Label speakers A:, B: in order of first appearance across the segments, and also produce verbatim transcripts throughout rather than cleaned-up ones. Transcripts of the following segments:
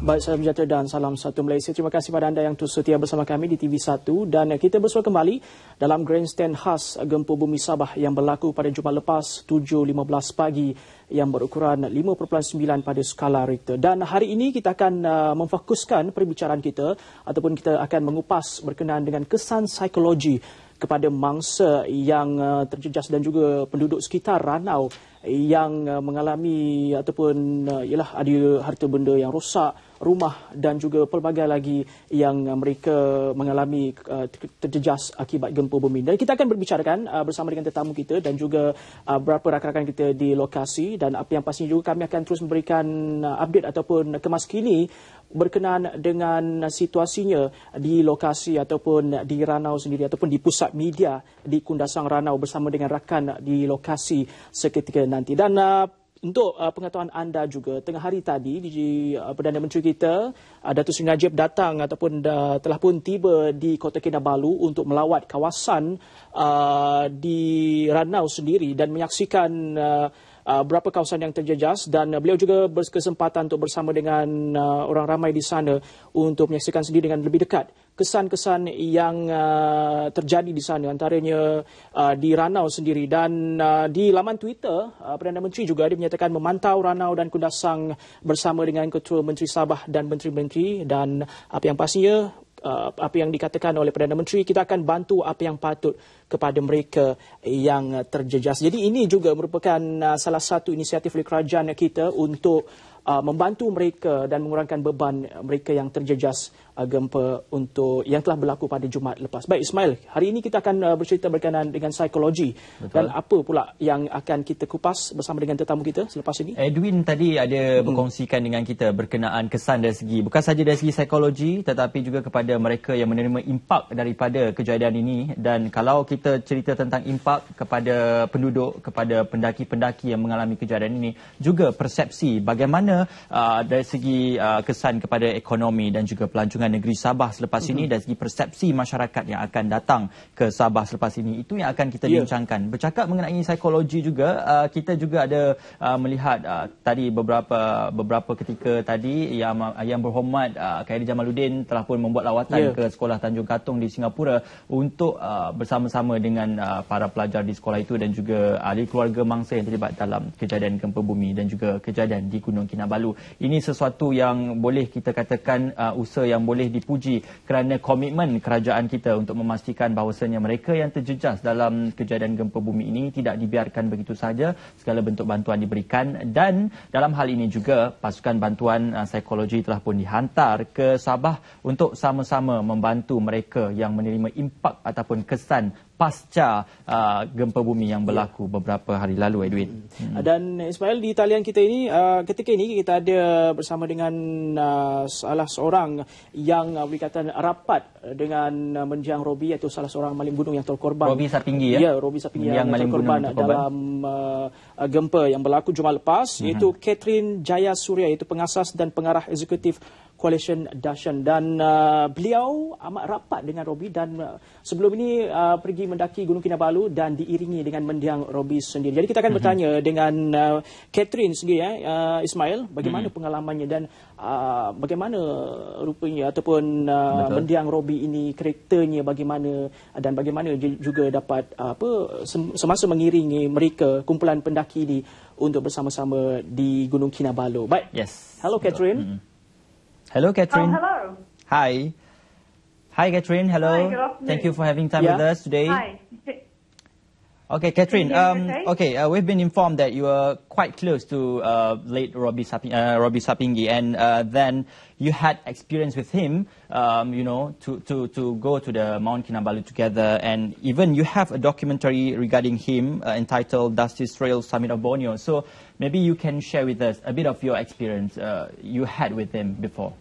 A: Baik, salam sejahtera dan salam satu Malaysia. Terima kasih pada anda yang terus setia bersama kami di T V satu dan kita bersua kembali dalam grandstand khas gempa bumi Sabah yang berlaku pada Jumaat lepas tujuh lima belas pagi yang berukuran lima perpuluhan sembilan pada skala Richter. Dan hari ini kita akan uh, memfokuskan perbicaraan kita ataupun kita akan mengupas berkenaan dengan kesan psikologi kepada mangsa yang uh, terjejas dan juga penduduk sekitar Ranau yang uh, mengalami ataupun uh, ialah ada harta benda yang rosak, rumah dan juga pelbagai lagi yang uh, mereka mengalami uh, terjejas akibat gempa bumi. Dan kita akan berbicarakan uh, bersama dengan tetamu kita dan juga uh, beberapa rakan-rakan kita di lokasi, dan apa yang pastinya juga kami akan terus memberikan uh, update ataupun kemas kini berkenaan dengan situasinya di lokasi ataupun di Ranau sendiri ataupun di pusat media di Kundasang Ranau bersama dengan rakan di lokasi seketika nanti. Dan uh, untuk uh, pengetahuan anda juga, tengah hari tadi di uh, Perdana Menteri kita uh, Datuk Seri Najib datang ataupun uh, telah pun tiba di Kota Kinabalu untuk melawat kawasan uh, di Ranau sendiri dan menyaksikan uh, Uh, berapa kawasan yang terjejas, dan uh, beliau juga berkesempatan untuk bersama dengan uh, orang ramai di sana untuk menyaksikan sendiri dengan lebih dekat kesan-kesan yang uh, terjadi di sana, antaranya uh, di Ranau sendiri. Dan uh, di laman Twitter, uh, Perdana Menteri juga dia menyatakan memantau Ranau dan Kundasang bersama dengan Ketua Menteri Sabah dan Menteri-Menteri, dan apa yang pastinya Uh, apa yang dikatakan oleh Perdana Menteri, kita akan bantu apa yang patut kepada mereka yang terjejas. Jadi ini juga merupakan uh, salah satu inisiatif oleh kerajaan kita untuk uh, membantu mereka dan mengurangkan beban mereka yang terjejas uh, gempa untuk yang telah berlaku pada Jumaat lepas. Baik Ismail, hari ini kita akan uh, bercerita berkenaan dengan psikologi. Betul. Dan apa pula yang akan kita kupas bersama dengan tetamu kita selepas ini?
B: Edwin tadi ada hmm. berkongsikan dengan kita berkenaan kesan dari segi, bukan saja dari segi psikologi tetapi juga kepada mereka yang menerima impak daripada kejadian ini. Dan kalau kita cerita tentang impak kepada penduduk, kepada pendaki-pendaki yang mengalami kejadian ini, juga persepsi bagaimana uh, dari segi uh, kesan kepada ekonomi dan juga pelancongan negeri Sabah selepas mm-hmm. ini, dari segi persepsi masyarakat yang akan datang ke Sabah selepas ini, itu yang akan kita yeah. bincangkan. Bercakap mengenai psikologi juga, uh, kita juga ada uh, melihat uh, tadi beberapa beberapa ketika tadi yang yang berhormat uh, Khairi Jamaluddin telah pun membuat lawatan Yeah. ke Sekolah Tanjung Katong di Singapura untuk uh, bersama-sama dengan uh, para pelajar di sekolah itu dan juga ahli keluarga mangsa yang terlibat dalam kejadian gempa bumi dan juga kejadian di Gunung Kinabalu. Ini sesuatu yang boleh kita katakan uh, usaha yang boleh dipuji kerana komitmen kerajaan kita untuk memastikan bahawasanya mereka yang terjejas dalam kejadian gempa bumi ini tidak dibiarkan begitu saja, segala bentuk bantuan diberikan. Dan dalam hal ini juga pasukan bantuan uh, psikologi telah pun dihantar ke Sabah untuk sama sama membantu mereka yang menerima impak ataupun kesan pasca uh, gempa bumi yang berlaku yeah. beberapa hari lalu, Edwin. Hmm.
A: Dan Ismail, di talian kita ini uh, ketika ini kita ada bersama dengan uh, salah seorang yang uh, berkaitan rapat dengan uh, mendiang Robi, iaitu salah seorang malim gunung yang terkorban.
B: Robi Sapinggi ya?
A: Ya, Robi Sapinggi yang, yang terkorban, terkorban dalam uh, gempa yang berlaku Jumaat lepas, hmm. iaitu Catherine Jaya Surya, iaitu pengasas dan pengarah eksekutif Coalition Dashan. Dan uh, beliau amat rapat dengan Robi dan uh, sebelum ini uh, pergi mendaki Gunung Kinabalu dan diiringi dengan mendiang Robi sendiri. Jadi kita akan mm-hmm. bertanya dengan uh, Catherine sendiri, eh, uh, Ismail, bagaimana mm-hmm. pengalamannya dan uh, bagaimana rupanya ataupun uh, mendiang Robi ini, karakternya bagaimana dan bagaimana juga dapat uh, apa semasa mengiringi mereka, kumpulan pendaki ini untuk bersama-sama di Gunung Kinabalu. Baik.
B: Yes.
A: Hello Catherine.
B: Mm-hmm. Hello, Catherine.
C: Oh, hello.
B: Hi. Hi, Catherine. Hello.
C: Hi, good afternoon.
B: Thank you for having time
A: yeah.
B: with us today.
C: Hi.
B: Okay, Catherine. Um,
C: okay,
B: okay uh, we've been informed that you are quite close to uh, late Robi Saping, uh, Robi Sapinggi, and uh, then you had experience with him, um, you know, to, to, to go to the Mount Kinabalu together, and even you have a documentary regarding him uh, entitled Dusty Trail Summit of Borneo. So maybe you can share with us a bit of your experience uh, you had with him before.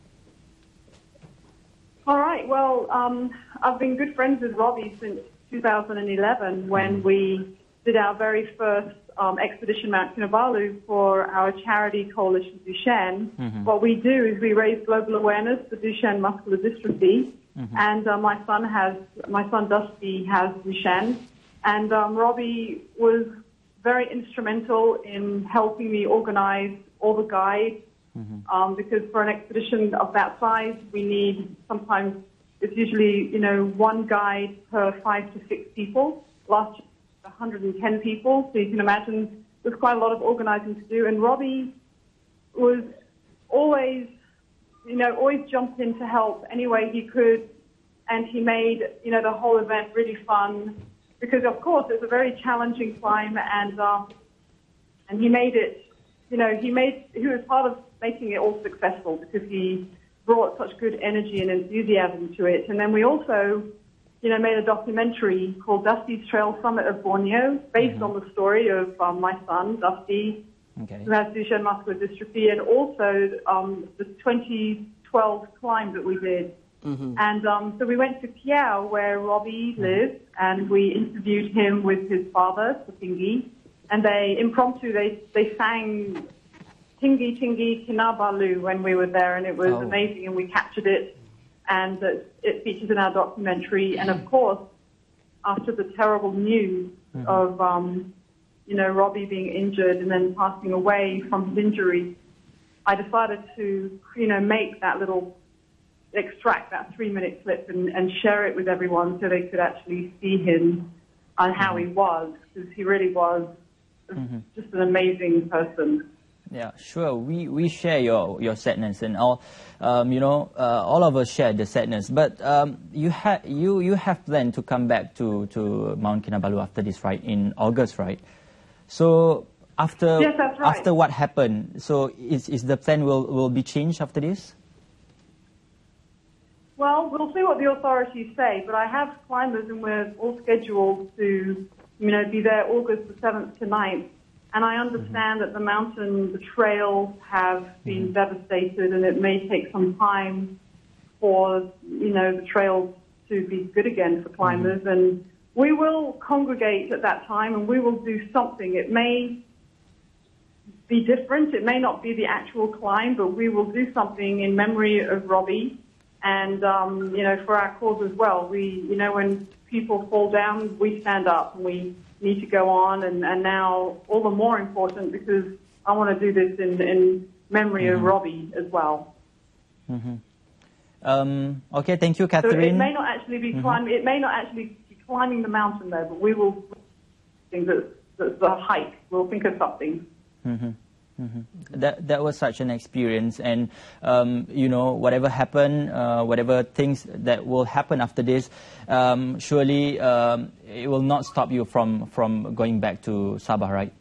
C: All right. Well, um, I've been good friends with Robbie since two thousand eleven when we did our very first um, expedition Mount Kinabalu for our charity Coalition Duchenne. Mm-hmm. What we do is we raise global awareness for Duchenne muscular dystrophy, mm-hmm. and uh, my son has my son Dusty has Duchenne, and um, Robbie was very instrumental in helping me organize all the guides Mm-hmm. um, because for an expedition of that size, we need sometimes, it's usually, you know, one guide per five to six people. Last year, one hundred ten people. So you can imagine there's quite a lot of organizing to do. And Robbie was always, you know, always jumped in to help any way he could. And he made, you know, the whole event really fun. Because, of course, it's a very challenging climb. And, um, and he made it, you know, he made, he was part of making it all successful because he brought such good energy and enthusiasm to it. And then we also, you know, made a documentary called Dusty's Trail Summit of Borneo, based mm-hmm. on the story of um, my son, Dusty, okay. who has Duchenne muscular dystrophy, and also um, the twenty twelve climb that we did. Mm-hmm. And um, so we went to Kiao, where Robbie mm-hmm. lives, and we interviewed him with his father, Sapingi, and they, impromptu, they, they sang Tingi Tingi Kinabalu when we were there, and it was oh. amazing, and we captured it, and uh, it features in our documentary. And of course, after the terrible news mm-hmm. of, um, you know, Robbie being injured and then passing away from his injury, I decided to, you know, make that little, extract that three-minute clip and, and share it with everyone so they could actually see him and how mm-hmm. he was, because he really was mm-hmm. just an amazing person.
B: Yeah, sure. We we share your your sadness and all. Um, you know, uh, all of us share the sadness. But um, you had you you have planned to come back to to Mount Kinabalu after this, right? In August, right? So after
C: yes, that's right.
B: after what happened, so is is the plan will will be changed after this?
C: Well, we'll see what the authorities say. But I have climbers, and we're all scheduled to, you know, be there August the seventh to ninth. And I understand mm-hmm. that the mountain, the trails have been mm-hmm. devastated, and it may take some time for, you know, the trails to be good again for climbers. Mm-hmm. And we will congregate at that time, and we will do something. It may be different. It may not be the actual climb, but we will do something in memory of Robbie and, um, you know, for our cause as well. We, you know, when people fall down, we stand up, and we need to go on, and, and now all the more important because I want to do this in, in memory mm-hmm. of Robbie as well.
B: Mm-hmm. Um, okay, thank you, Catherine.
C: So it may not actually be mm-hmm. climbing. It may not actually be climbing the mountain though, but we will think that that's the hike. We'll think of something.
B: Mm-hmm. Mm-hmm. That that was such an experience, and um, you know, whatever happened, uh, whatever things that will happen after this, um, surely um, it will not stop you from from going back to Sabah, right?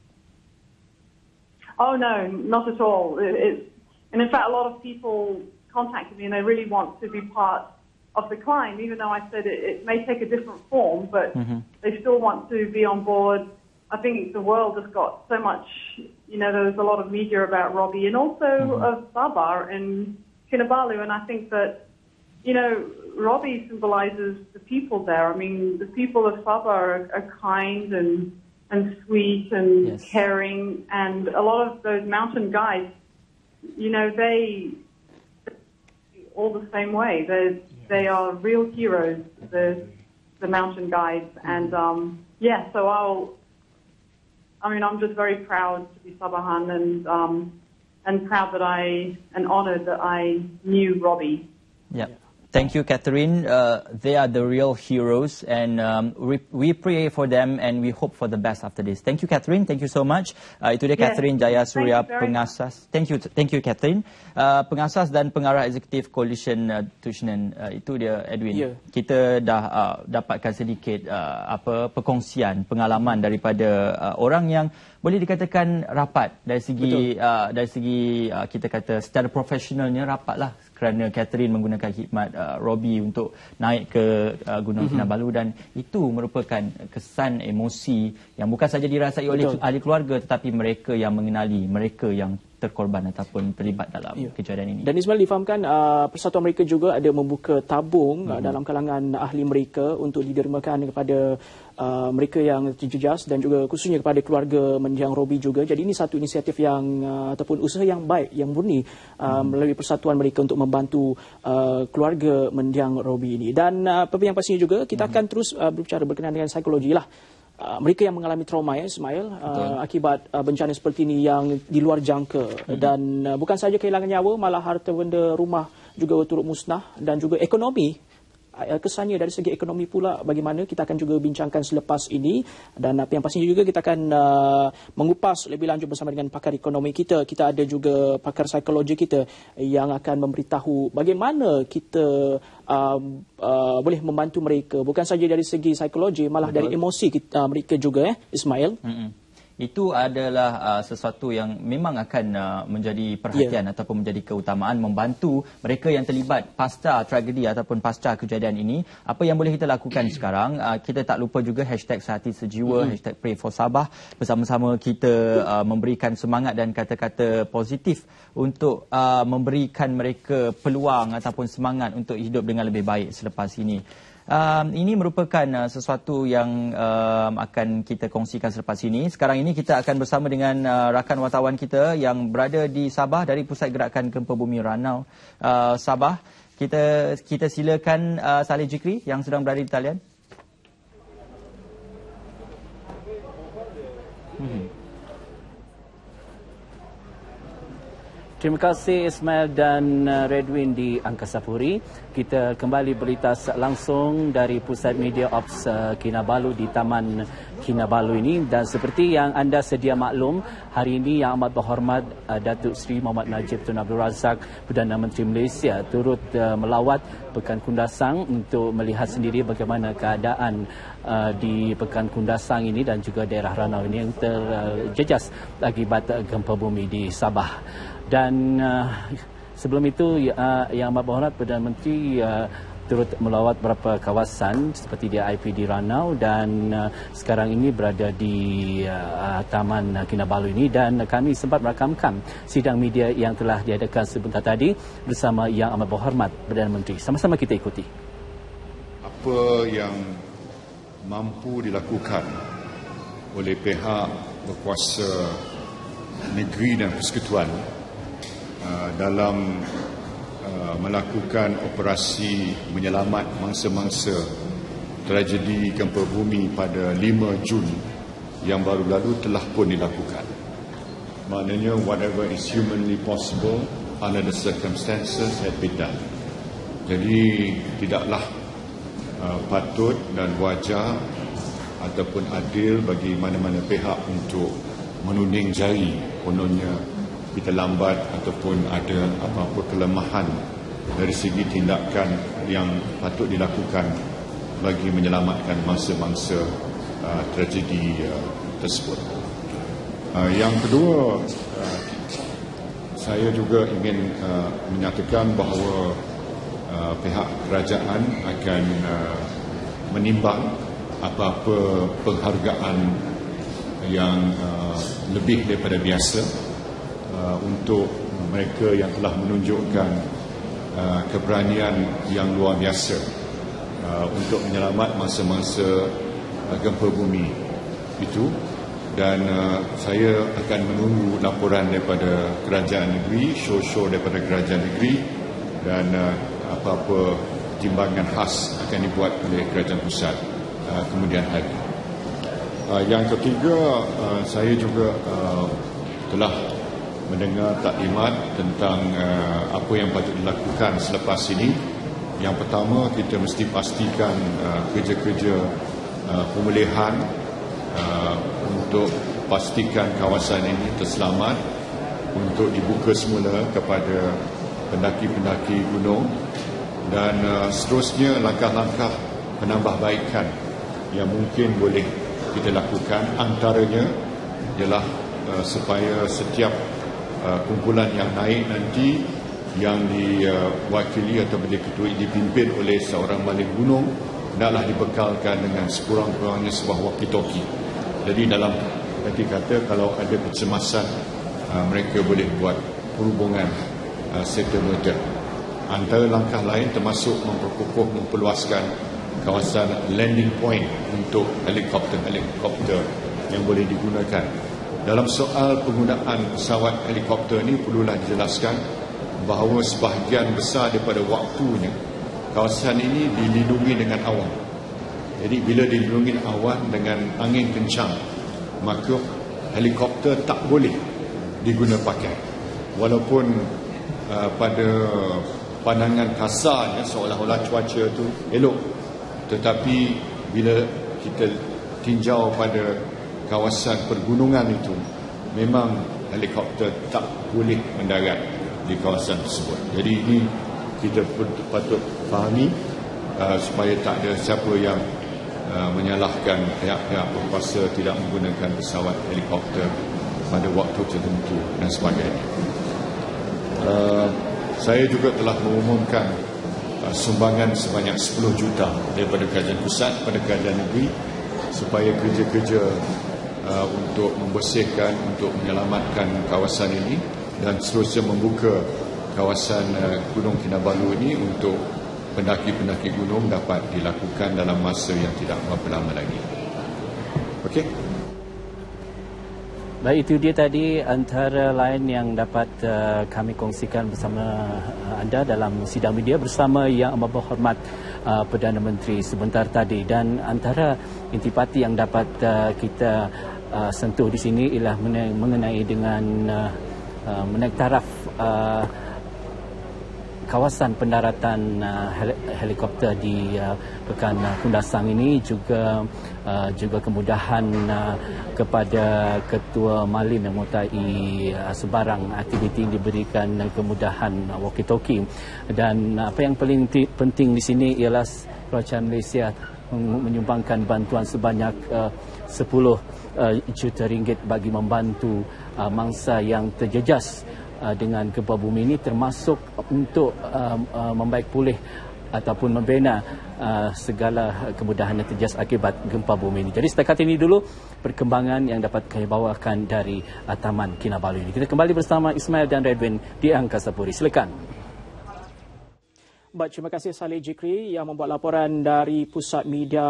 C: Oh no, not at all. It, it's, and in fact, a lot of people contacted me, and they really want to be part of the climb, even though I said it, it may take a different form, but mm-hmm. they still want to be on board. I think the world has got so much, you know, there's a lot of media about Robbie and also mm-hmm. of Sabah and Kinabalu, and I think that, you know, Robbie symbolizes the people there. I mean, the people of Sabah are, are kind and and sweet and yes. caring, and a lot of those mountain guides, you know, they all the same way. They they are real heroes, the the mountain guides, and um, yeah. So I'll. I mean, I'm just very proud to be Sabahan, and um, and proud that I, and honoured that I knew Robbie.
B: Yeah. Thank you, Catherine. Uh, they are the real heroes, and um, we, we pray for them, and we hope for the best after this. Thank you, Catherine. Thank you so much. Uh, itu dia yes. Catherine Jayasuriya, pengasas. Thank you, thank you, Catherine. Uh, pengasas dan pengarah eksekutif Coalition uh, Tushunan. Uh, itu dia, Edwin. Yeah. Kita dah uh, dapatkan sedikit uh, apa perkongsian pengalaman daripada uh, orang yang boleh dikatakan rapat dari segi uh, dari segi uh, kita kata secara profesionalnya rapatlah, kerana Catherine menggunakan khidmat uh, Robbie untuk naik ke uh, Gunung mm-hmm. Kinabalu, dan itu merupakan kesan emosi yang bukan saja dirasai oleh Betul. ahli keluarga, tetapi mereka yang mengenali, mereka yang terkorban ataupun terlibat dalam ya. kejadian ini.
A: Dan Ismail, difahamkan uh, Persatuan mereka juga ada membuka tabung mm-hmm. uh, dalam kalangan ahli mereka untuk didermakan kepada uh, mereka yang terjejas dan juga khususnya kepada keluarga mendiang Robbie juga. Jadi ini satu inisiatif yang uh, ataupun usaha yang baik, yang murni uh, mm-hmm. melalui persatuan mereka untuk membantu uh, keluarga mendiang Robbie ini. Dan uh, apa yang pastinya juga kita mm-hmm. akan terus uh, berbicara berkenaan dengan psikologi lah. Uh, mereka yang mengalami trauma ya Ismail uh, akibat uh, bencana seperti ini yang di luar jangka hmm. dan uh, bukan saja kehilangan nyawa, malah harta benda rumah juga turut musnah dan juga ekonomi. Kesannya dari segi ekonomi pula bagaimana, kita akan juga bincangkan selepas ini, dan yang pastinya juga kita akan uh, mengupas lebih lanjut bersama dengan pakar ekonomi kita. Kita ada juga pakar psikologi kita yang akan memberitahu bagaimana kita uh, uh, boleh membantu mereka bukan saja dari segi psikologi, malah Betul. dari emosi kita, uh, mereka juga eh Ismail. Mm-hmm.
B: Itu adalah uh, sesuatu yang memang akan uh, menjadi perhatian yeah. ataupun menjadi keutamaan, membantu mereka yang terlibat pasca tragedi ataupun pasca kejadian ini. Apa yang boleh kita lakukan sekarang, uh, kita tak lupa juga hashtag Sehati Sejiwa, mm-hmm. hashtag Pray for Sabah. Bersama-sama kita uh, memberikan semangat dan kata-kata positif untuk uh, memberikan mereka peluang ataupun semangat untuk hidup dengan lebih baik selepas ini. Um, ini merupakan uh, sesuatu yang um, akan kita kongsikan selepas ini. Sekarang ini kita akan bersama dengan uh, rakan wartawan kita yang berada di Sabah dari Pusat Gerakan Gempa Bumi Ranau uh, Sabah. Kita kita silakan uh, Saleh Jikri yang sedang berada di talian. Hmm.
D: Terima kasih Ismail dan Redwin di Angkasa Puri. Kita kembali berita langsung dari Pusat Media Ops Kinabalu di Taman Kinabalu ini, dan seperti yang anda sedia maklum, hari ini Yang Amat Berhormat Datuk Seri Muhammad Najib Tun Abdul Razak, Perdana Menteri Malaysia, turut melawat Pekan Kundasang untuk melihat sendiri bagaimana keadaan di Pekan Kundasang ini dan juga daerah Ranau ini yang terjejas akibat gempa bumi di Sabah. Dan uh, sebelum itu uh, Yang Amat Berhormat Perdana Menteri uh, turut melawat beberapa kawasan seperti di I P D Ranau, dan uh, sekarang ini berada di uh, Taman Kinabalu ini, dan kami sempat merakamkan sidang media yang telah diadakan sebentar tadi bersama Yang Amat Berhormat Perdana Menteri. Sama-sama kita ikuti.
E: Apa yang mampu dilakukan oleh pihak berkuasa negeri dan persekutuan Uh, dalam uh, melakukan operasi menyelamat mangsa-mangsa tragedi gempa bumi pada lima Jun yang baru lalu telah pun dilakukan. Maknanya whatever is humanly possible under the circumstances had been done. Jadi tidaklah uh, patut dan wajar ataupun adil bagi mana-mana pihak untuk menuding jari kononnya kita lambat ataupun ada apa-apa kelemahan dari segi tindakan yang patut dilakukan bagi menyelamatkan mangsa-mangsa uh, tragedi uh, tersebut. Uh, yang kedua, uh, saya juga ingin uh, menyatakan bahawa uh, pihak kerajaan akan uh, menimbang apa-apa penghargaan yang uh, lebih daripada biasa Uh, untuk mereka yang telah menunjukkan uh, keberanian yang luar biasa uh, untuk menyelamat masa-masa uh, gempa bumi itu, dan uh, saya akan menunggu laporan daripada kerajaan negeri, show-show daripada kerajaan negeri, dan uh, apa-apa timbangan khas akan dibuat oleh kerajaan pusat uh, kemudian hari. Uh, yang ketiga, uh, saya juga uh, telah mendengar taklimat tentang uh, apa yang patut dilakukan selepas ini. Yang pertama, kita mesti pastikan uh, kerja-kerja uh, pemulihan uh, untuk pastikan kawasan ini terselamat untuk dibuka semula kepada pendaki-pendaki gunung, dan uh, seterusnya langkah-langkah penambahbaikan yang mungkin boleh kita lakukan, antaranya ialah uh, supaya setiap Uh, kumpulan yang naik nanti yang diwakili atau diketuai dipimpin oleh seorang malin gunung hendaklah dibekalkan dengan sekurang-kurangnya sebuah walkie-talkie. Jadi dalam arti kata kalau ada kecemasan, uh, mereka boleh buat perhubungan uh, serta-merta. Antara langkah lain termasuk memperkukuh, memperluaskan kawasan landing point untuk helikopter-helikopter yang boleh digunakan. Dalam soal penggunaan pesawat helikopter ini perlulah dijelaskan bahawa sebahagian besar daripada waktunya kawasan ini dilindungi dengan awan. Jadi bila dilindungi awan dengan angin kencang, maka helikopter tak boleh diguna pakai. Walaupun uh, pada pandangan kasarnya seolah-olah cuaca tu elok, tetapi bila kita tinjau pada kawasan pergunungan itu, memang helikopter tak boleh mendarat di kawasan tersebut. Jadi ini kita patut fahami uh, supaya tak ada siapa yang uh, menyalahkan pihak-pihak berkuasa tidak menggunakan pesawat helikopter pada waktu tertentu dan sebagainya. Uh, saya juga telah mengumumkan uh, sumbangan sebanyak sepuluh juta daripada kerajaan pusat pada kerajaan negeri supaya kerja-kerja uh, untuk membersihkan, untuk menyelamatkan kawasan ini dan seterusnya membuka kawasan uh, Gunung Kinabalu ini untuk pendaki-pendaki gunung dapat dilakukan dalam masa yang tidak berapa lama lagi. Okey.
D: Baik, itu dia tadi antara lain yang dapat uh, kami kongsikan bersama uh, anda dalam sidang media bersama Yang Amat Berhormat uh, Perdana Menteri sebentar tadi. Dan antara intipati yang dapat uh, kita uh, sentuh di sini ialah mengenai dengan uh, uh, menaik taraf uh, kawasan pendaratan uh, helikopter di uh, Pekan uh, Kundasang ini, juga uh, juga kemudahan uh, kepada Ketua Malim yang menyertai uh, sebarang aktiviti diberikan uh, kemudahan uh, walkie-talkie. Dan uh, apa yang paling penting di sini ialah Kerajaan Malaysia menyumbangkan bantuan sebanyak uh, sepuluh juta ringgit bagi membantu uh, mangsa yang terjejas Uh, dengan gempa bumi ini, termasuk untuk uh, uh, membaik pulih ataupun membina uh, segala kemudahan yang terjejas akibat gempa bumi ini. Jadi setakat ini dulu perkembangan yang dapat kami bawakan dari uh, Taman Kinabalu ini. Kita kembali bersama Ismail dan Redwin di Angkasa Puri. Silakan.
A: Baik, terima kasih Saleh Jikri yang membuat laporan dari Pusat Media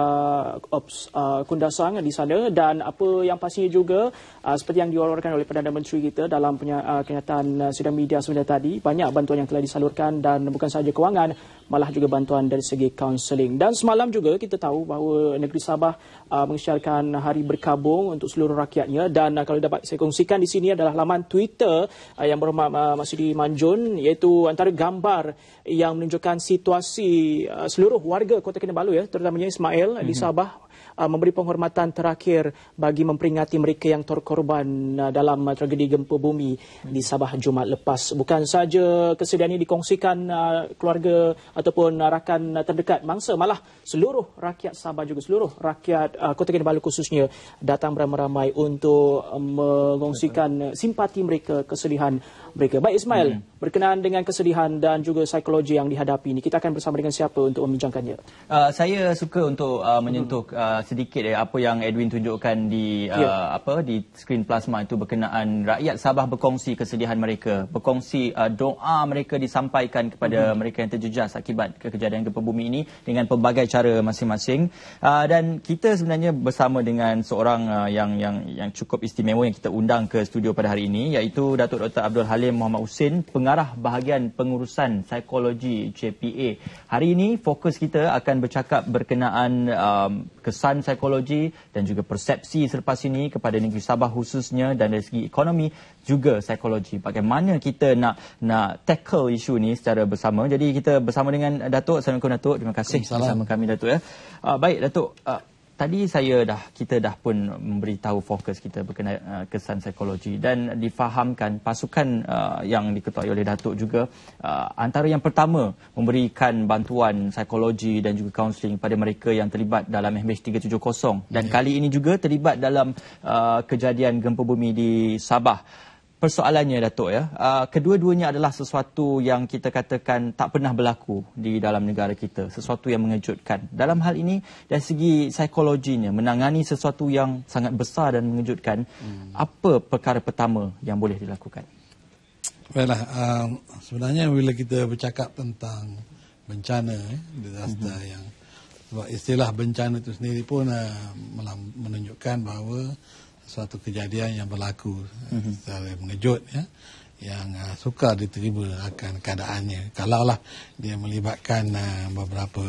A: Ops uh, Kundasang di sana. Dan apa yang pastinya juga uh, seperti yang diuraikan oleh Perdana Menteri kita dalam uh, kenyataan uh, sidang media sebentar tadi, banyak bantuan yang telah disalurkan dan bukan sahaja kewangan, malah juga bantuan dari segi kaunseling. Dan semalam juga kita tahu bahawa negeri Sabah uh, mengisytiharkan hari berkabung untuk seluruh rakyatnya. Dan uh, kalau dapat saya kongsikan di sini adalah laman Twitter uh, yang berhormat uh, Maksudi Manjun, iaitu antara gambar yang menunjukkan situasi uh, seluruh warga Kota Kinabalu, ya, terutamanya Ismail mm-hmm. di Sabah, uh, memberi penghormatan terakhir bagi memperingati mereka yang terkorban uh, dalam uh, tragedi gempa bumi mm-hmm. di Sabah Jumaat lepas. Bukan saja kesediaan ini dikongsikan uh, keluarga ataupun uh, rakan uh, terdekat mangsa, malah seluruh rakyat Sabah juga, seluruh rakyat uh, Kota Kinabalu khususnya datang beramai-ramai untuk uh, mengongsikan uh, simpati mereka, kesedihan mereka. Baik Ismail, hmm. berkenaan dengan kesedihan dan juga psikologi yang dihadapi ini, kita akan bersama dengan siapa untuk membincangkannya? Uh,
B: saya suka untuk uh, menyentuh uh, sedikit eh, apa yang Edwin tunjukkan di uh, yeah. apa di skrin plasma itu berkenaan rakyat Sabah berkongsi kesedihan mereka, berkongsi uh, doa mereka disampaikan kepada hmm. mereka yang terjejas akibat kejadian gempa bumi ini dengan pelbagai cara masing-masing. Uh, dan kita sebenarnya bersama dengan seorang uh, yang yang yang cukup istimewa yang kita undang ke studio pada hari ini, iaitu Datuk Doktor Abdul Halim Muhammad Husin, pengarah bahagian pengurusan psikologi J P A. Hari ini fokus kita akan bercakap berkenaan um, kesan psikologi dan juga persepsi selepas ini kepada negeri Sabah khususnya, dan dari segi ekonomi juga psikologi. Bagaimana kita nak nak tackle isu ini secara bersama. Jadi kita bersama dengan Datuk. Assalamualaikum Datuk. Terima kasih bersama kami Datuk, ya. Uh, baik Datuk, uh, tadi saya dah kita dah pun memberitahu fokus kita berkenaan uh, kesan psikologi, dan difahamkan pasukan uh, yang diketuai oleh Datuk juga uh, antara yang pertama memberikan bantuan psikologi dan juga kaunseling pada mereka yang terlibat dalam M H tiga tujuh kosong, dan yeah. kali ini juga terlibat dalam uh, kejadian gempa bumi di Sabah. Persoalannya Datuk, ya, uh, kedua-duanya adalah sesuatu yang kita katakan tak pernah berlaku di dalam negara kita, sesuatu yang mengejutkan. Dalam hal ini dari segi psikologinya, menangani sesuatu yang sangat besar dan mengejutkan, hmm. apa perkara pertama yang boleh dilakukan?
F: Baiklah, uh, sebenarnya bila kita bercakap tentang bencana, eh, disaster hmm. yang sebab istilah bencana itu sendiri pun uh, menunjukkan bahawa suatu kejadian yang berlaku mm-hmm. secara mengejut, ya, yang uh, sukar diterima akan keadaannya. Kalaulah dia melibatkan uh, beberapa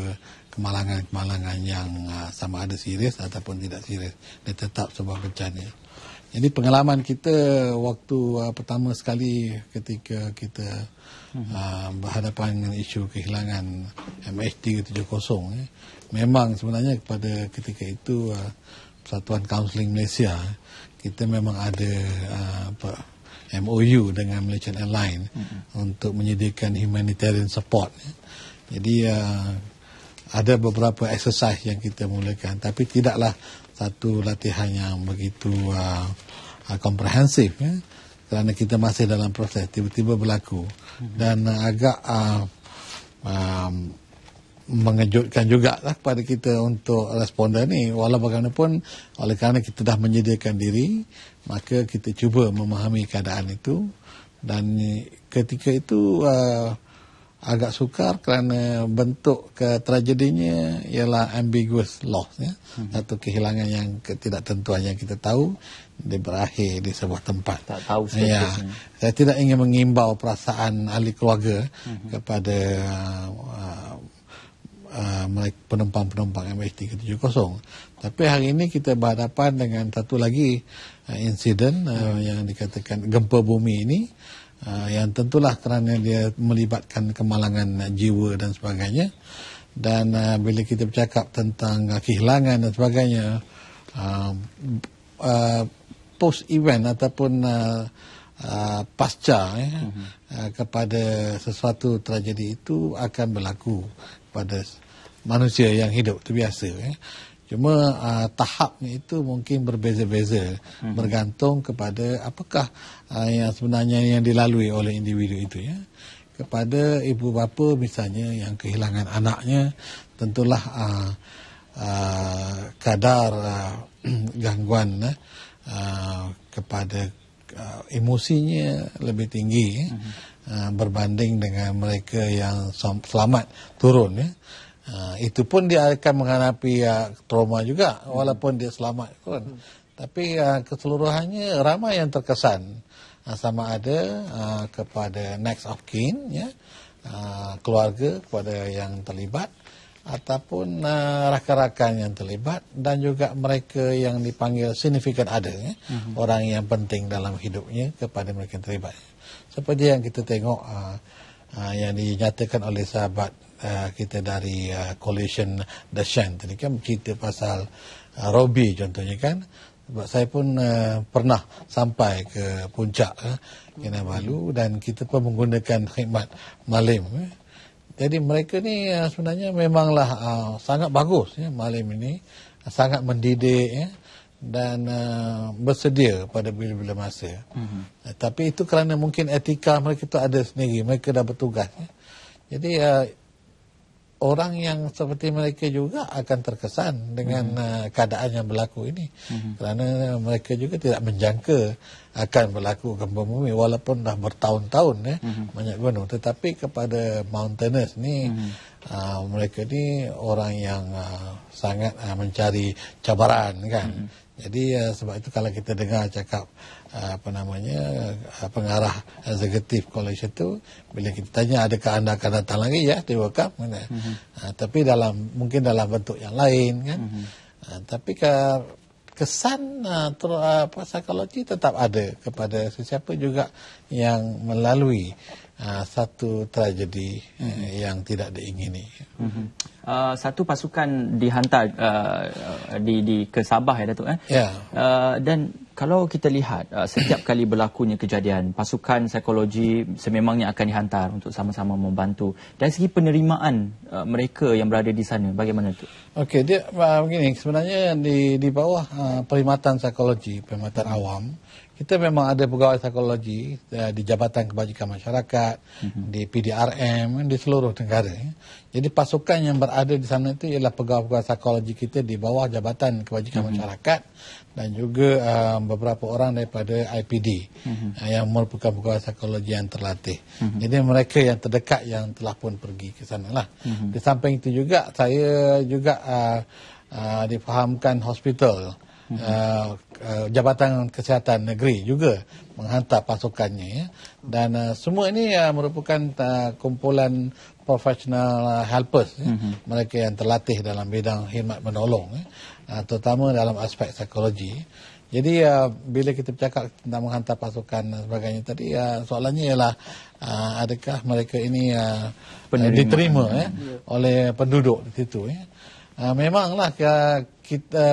F: kemalangan-kemalangan yang uh, sama ada serius ataupun tidak serius. Dia tetap sebuah bencana. Jadi pengalaman kita waktu uh, pertama sekali ketika kita uh, berhadapan dengan isu kehilangan M H tiga tujuh kosong, eh, memang sebenarnya pada ketika itu uh, Persatuan Kaunseling Malaysia, kita memang ada uh, apa, M O U dengan Malaysian Airlines mm-hmm. untuk menyediakan humanitarian support. Eh. Jadi uh, ada beberapa exercise yang kita mulakan, tapi tidaklah satu latihan yang begitu uh, uh, komprehensif, ya, kerana kita masih dalam proses, tiba-tiba berlaku mm-hmm. dan uh, agak uh, um, mengejutkan juga lah kepada kita untuk responden ni. Walau bagaimanapun, oleh kerana kita dah menyediakan diri, maka kita cuba memahami keadaan itu, dan ketika itu uh, agak sukar kerana bentuk ke tragedinya ialah ambiguous loss, ya. Hmm. Satu kehilangan yang ketidaktentuan yang kita tahu dia berakhir di sebuah tempat. Tak tahu ya. Saya tidak ingin mengimbau perasaan ahli keluarga hmm. kepada uh, uh, penumpang-penumpang M H tiga tujuh kosong. Tapi hari ini kita berhadapan dengan satu lagi uh, insiden uh, hmm. yang dikatakan gempa bumi ini. Uh, yang tentulah kerana dia melibatkan kemalangan uh, jiwa dan sebagainya, dan uh, bila kita bercakap tentang uh, kehilangan dan sebagainya, uh, uh, post event ataupun uh, uh, pasca eh, uh-huh. uh, kepada sesuatu tragedi itu akan berlaku pada manusia yang hidup, itu biasa. Eh. Cuma uh, tahapnya itu mungkin berbeza-beza, hmm. bergantung kepada apakah uh, yang sebenarnya yang dilalui oleh individu itu, ya. Kepada ibu bapa misalnya yang kehilangan anaknya, tentulah uh, uh, kadar uh, gangguan uh, kepada uh, emosinya lebih tinggi, hmm. uh, berbanding dengan mereka yang selamat turun, ya. Uh, itu pun dia akan menghadapi uh, trauma juga walaupun dia selamat pun. Hmm. Tapi uh, keseluruhannya ramai yang terkesan, uh, sama ada uh, kepada next of kin, ya, uh, keluarga kepada yang terlibat, ataupun uh, rakan-rakan yang terlibat, dan juga mereka yang dipanggil significant other, ya, hmm. orang yang penting dalam hidupnya kepada mereka yang terlibat. Seperti yang kita tengok uh, uh, yang dinyatakan oleh sahabat Uh, kita dari uh, Coalition Dashan tadi kan cerita pasal uh, Robbie contohnya kan. Sebab saya pun uh, pernah sampai ke puncak uh, Kinabalu, dan kita pun menggunakan khidmat malim. Eh. Jadi mereka ni uh, sebenarnya memanglah uh, sangat bagus, ya, malim ini uh, sangat mendidik, ya, dan uh, bersedia pada bila-bila masa. Mm-hmm. Uh, tapi itu kerana mungkin etika mereka itu ada sendiri, mereka dah bertugas. Ya. Jadi uh, orang yang seperti mereka juga akan terkesan dengan mm-hmm. uh, keadaan yang berlaku ini, mm-hmm. kerana mereka juga tidak menjangka akan berlaku gempa bumi walaupun dah bertahun-tahun, ya, mm-hmm. banyak gunung. Tetapi kepada mountaineers ni, mm-hmm. uh, mereka ni orang yang uh, sangat uh, mencari cabaran, kan. Mm-hmm. Jadi uh, sebab itu kalau kita dengar cakap uh, apa namanya uh, pengarah eksekutif coalition itu, bila kita tanya adakah anda akan datang lagi, ya, dia welcome, mana. Mm-hmm. Uh, tapi dalam mungkin dalam bentuk yang lain, kan. Mm-hmm. Uh, tapi ke, kesan uh, ter, uh, psikologi tetap ada kepada sesiapa juga yang melalui uh, satu tragedi mm-hmm. uh, yang tidak diingini.
B: Mm-hmm. Uh, satu pasukan dihantar uh, di, di ke Sabah, ya, Datuk, eh? Yeah. Uh, dan kalau kita lihat uh, setiap kali berlakunya kejadian, pasukan psikologi sememangnya akan dihantar untuk sama-sama membantu. Dari segi penerimaan uh, mereka yang berada di sana, bagaimana tu? Okey, dia uh, begini, sebenarnya di di bawah uh, perkhidmatan psikologi, perkhidmatan awam, kita memang ada pegawai psikologi uh, di Jabatan Kebajikan Masyarakat, mm-hmm. di P D R M, di seluruh negara. Ya. Jadi pasukan yang berada di sana itu ialah pegawai-pegawai psikologi kita di bawah Jabatan Kebajikan mm-hmm. Masyarakat, dan juga uh, beberapa orang daripada I P D, mm-hmm. uh, yang merupakan pegawai psikologi yang terlatih. Mm-hmm. Jadi mereka yang terdekat yang telah pun pergi ke sana lah. Mm-hmm. Di samping itu juga saya juga uh, uh, difahamkan hospital
F: uh, uh, Jabatan Kesihatan Negeri juga menghantar pasukannya, ya. Dan uh, semua ini uh, merupakan uh, kumpulan professional uh, helpers, ya. Mm-hmm. Mereka yang terlatih dalam bidang khidmat menolong, ya. uh, terutama dalam aspek psikologi. Jadi uh, bila kita bercakap tentang menghantar pasukan dan sebagainya tadi, uh, soalannya ialah uh, adakah mereka ini uh, diterima, ya, oleh penduduk di situ, ya. Uh, memanglah uh, kita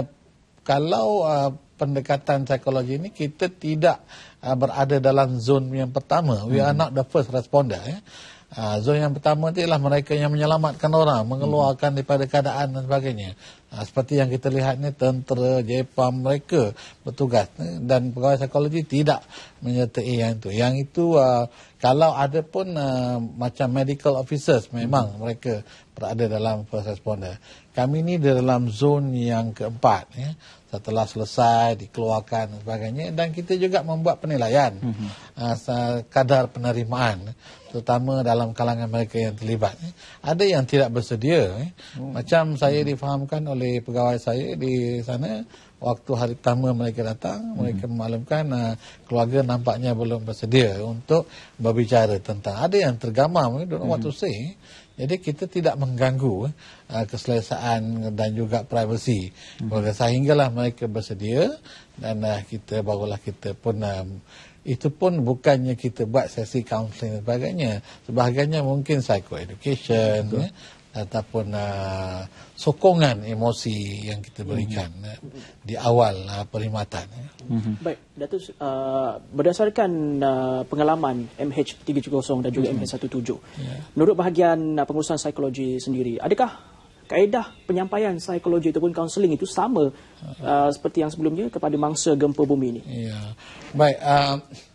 F: kalau uh, pendekatan psikologi ini kita tidak uh, berada dalam zon yang pertama. We are not the first responder, ya. Uh, zon yang pertama itu ialah mereka yang menyelamatkan orang, mengeluarkan daripada keadaan dan sebagainya. Uh, seperti yang kita lihat ni, tentera, J P A M, mereka bertugas, eh, dan pegawai psikologi tidak menyertai yang itu. Yang itu uh, kalau ada pun uh, macam medical officers, memang mereka berada dalam first responder. Kami ni dalam zon yang keempat, ya. Setelah selesai dikeluarkan dan sebagainya, dan kita juga membuat penilaian mm-hmm. uh, kadar penerimaan, terutama dalam kalangan mereka yang terlibat. Eh. Ada yang tidak bersedia, eh. oh. Macam saya difahamkan oleh pegawai saya di sana, waktu hari pertama mereka datang, mm-hmm. mereka memaklumkan uh, keluarga nampaknya belum bersedia untuk berbicara tentang, ada yang tergamam, eh, don't know what to say. Jadi kita tidak mengganggu uh, keselesaan dan juga privasi keluarga, hmm. sehinggalah mereka bersedia, dan uh, kita barulah kita pun um, itu pun bukannya kita buat sesi counselling dan sebagainya, sebahagiannya mungkin psychoeducation, ya, ataupun uh, sokongan emosi yang kita berikan hmm. uh, di awal uh, perkhidmatan.
A: Hmm. Baik, Datuk, uh, berdasarkan uh, pengalaman M H tiga tujuh kosong dan juga hmm. M H satu tujuh, yeah. menurut bahagian uh, pengurusan psikologi sendiri, adakah kaedah penyampaian psikologi ataupun kaunseling itu sama uh, seperti yang sebelumnya kepada mangsa gempa bumi ini?
F: Ya, baik. Uh,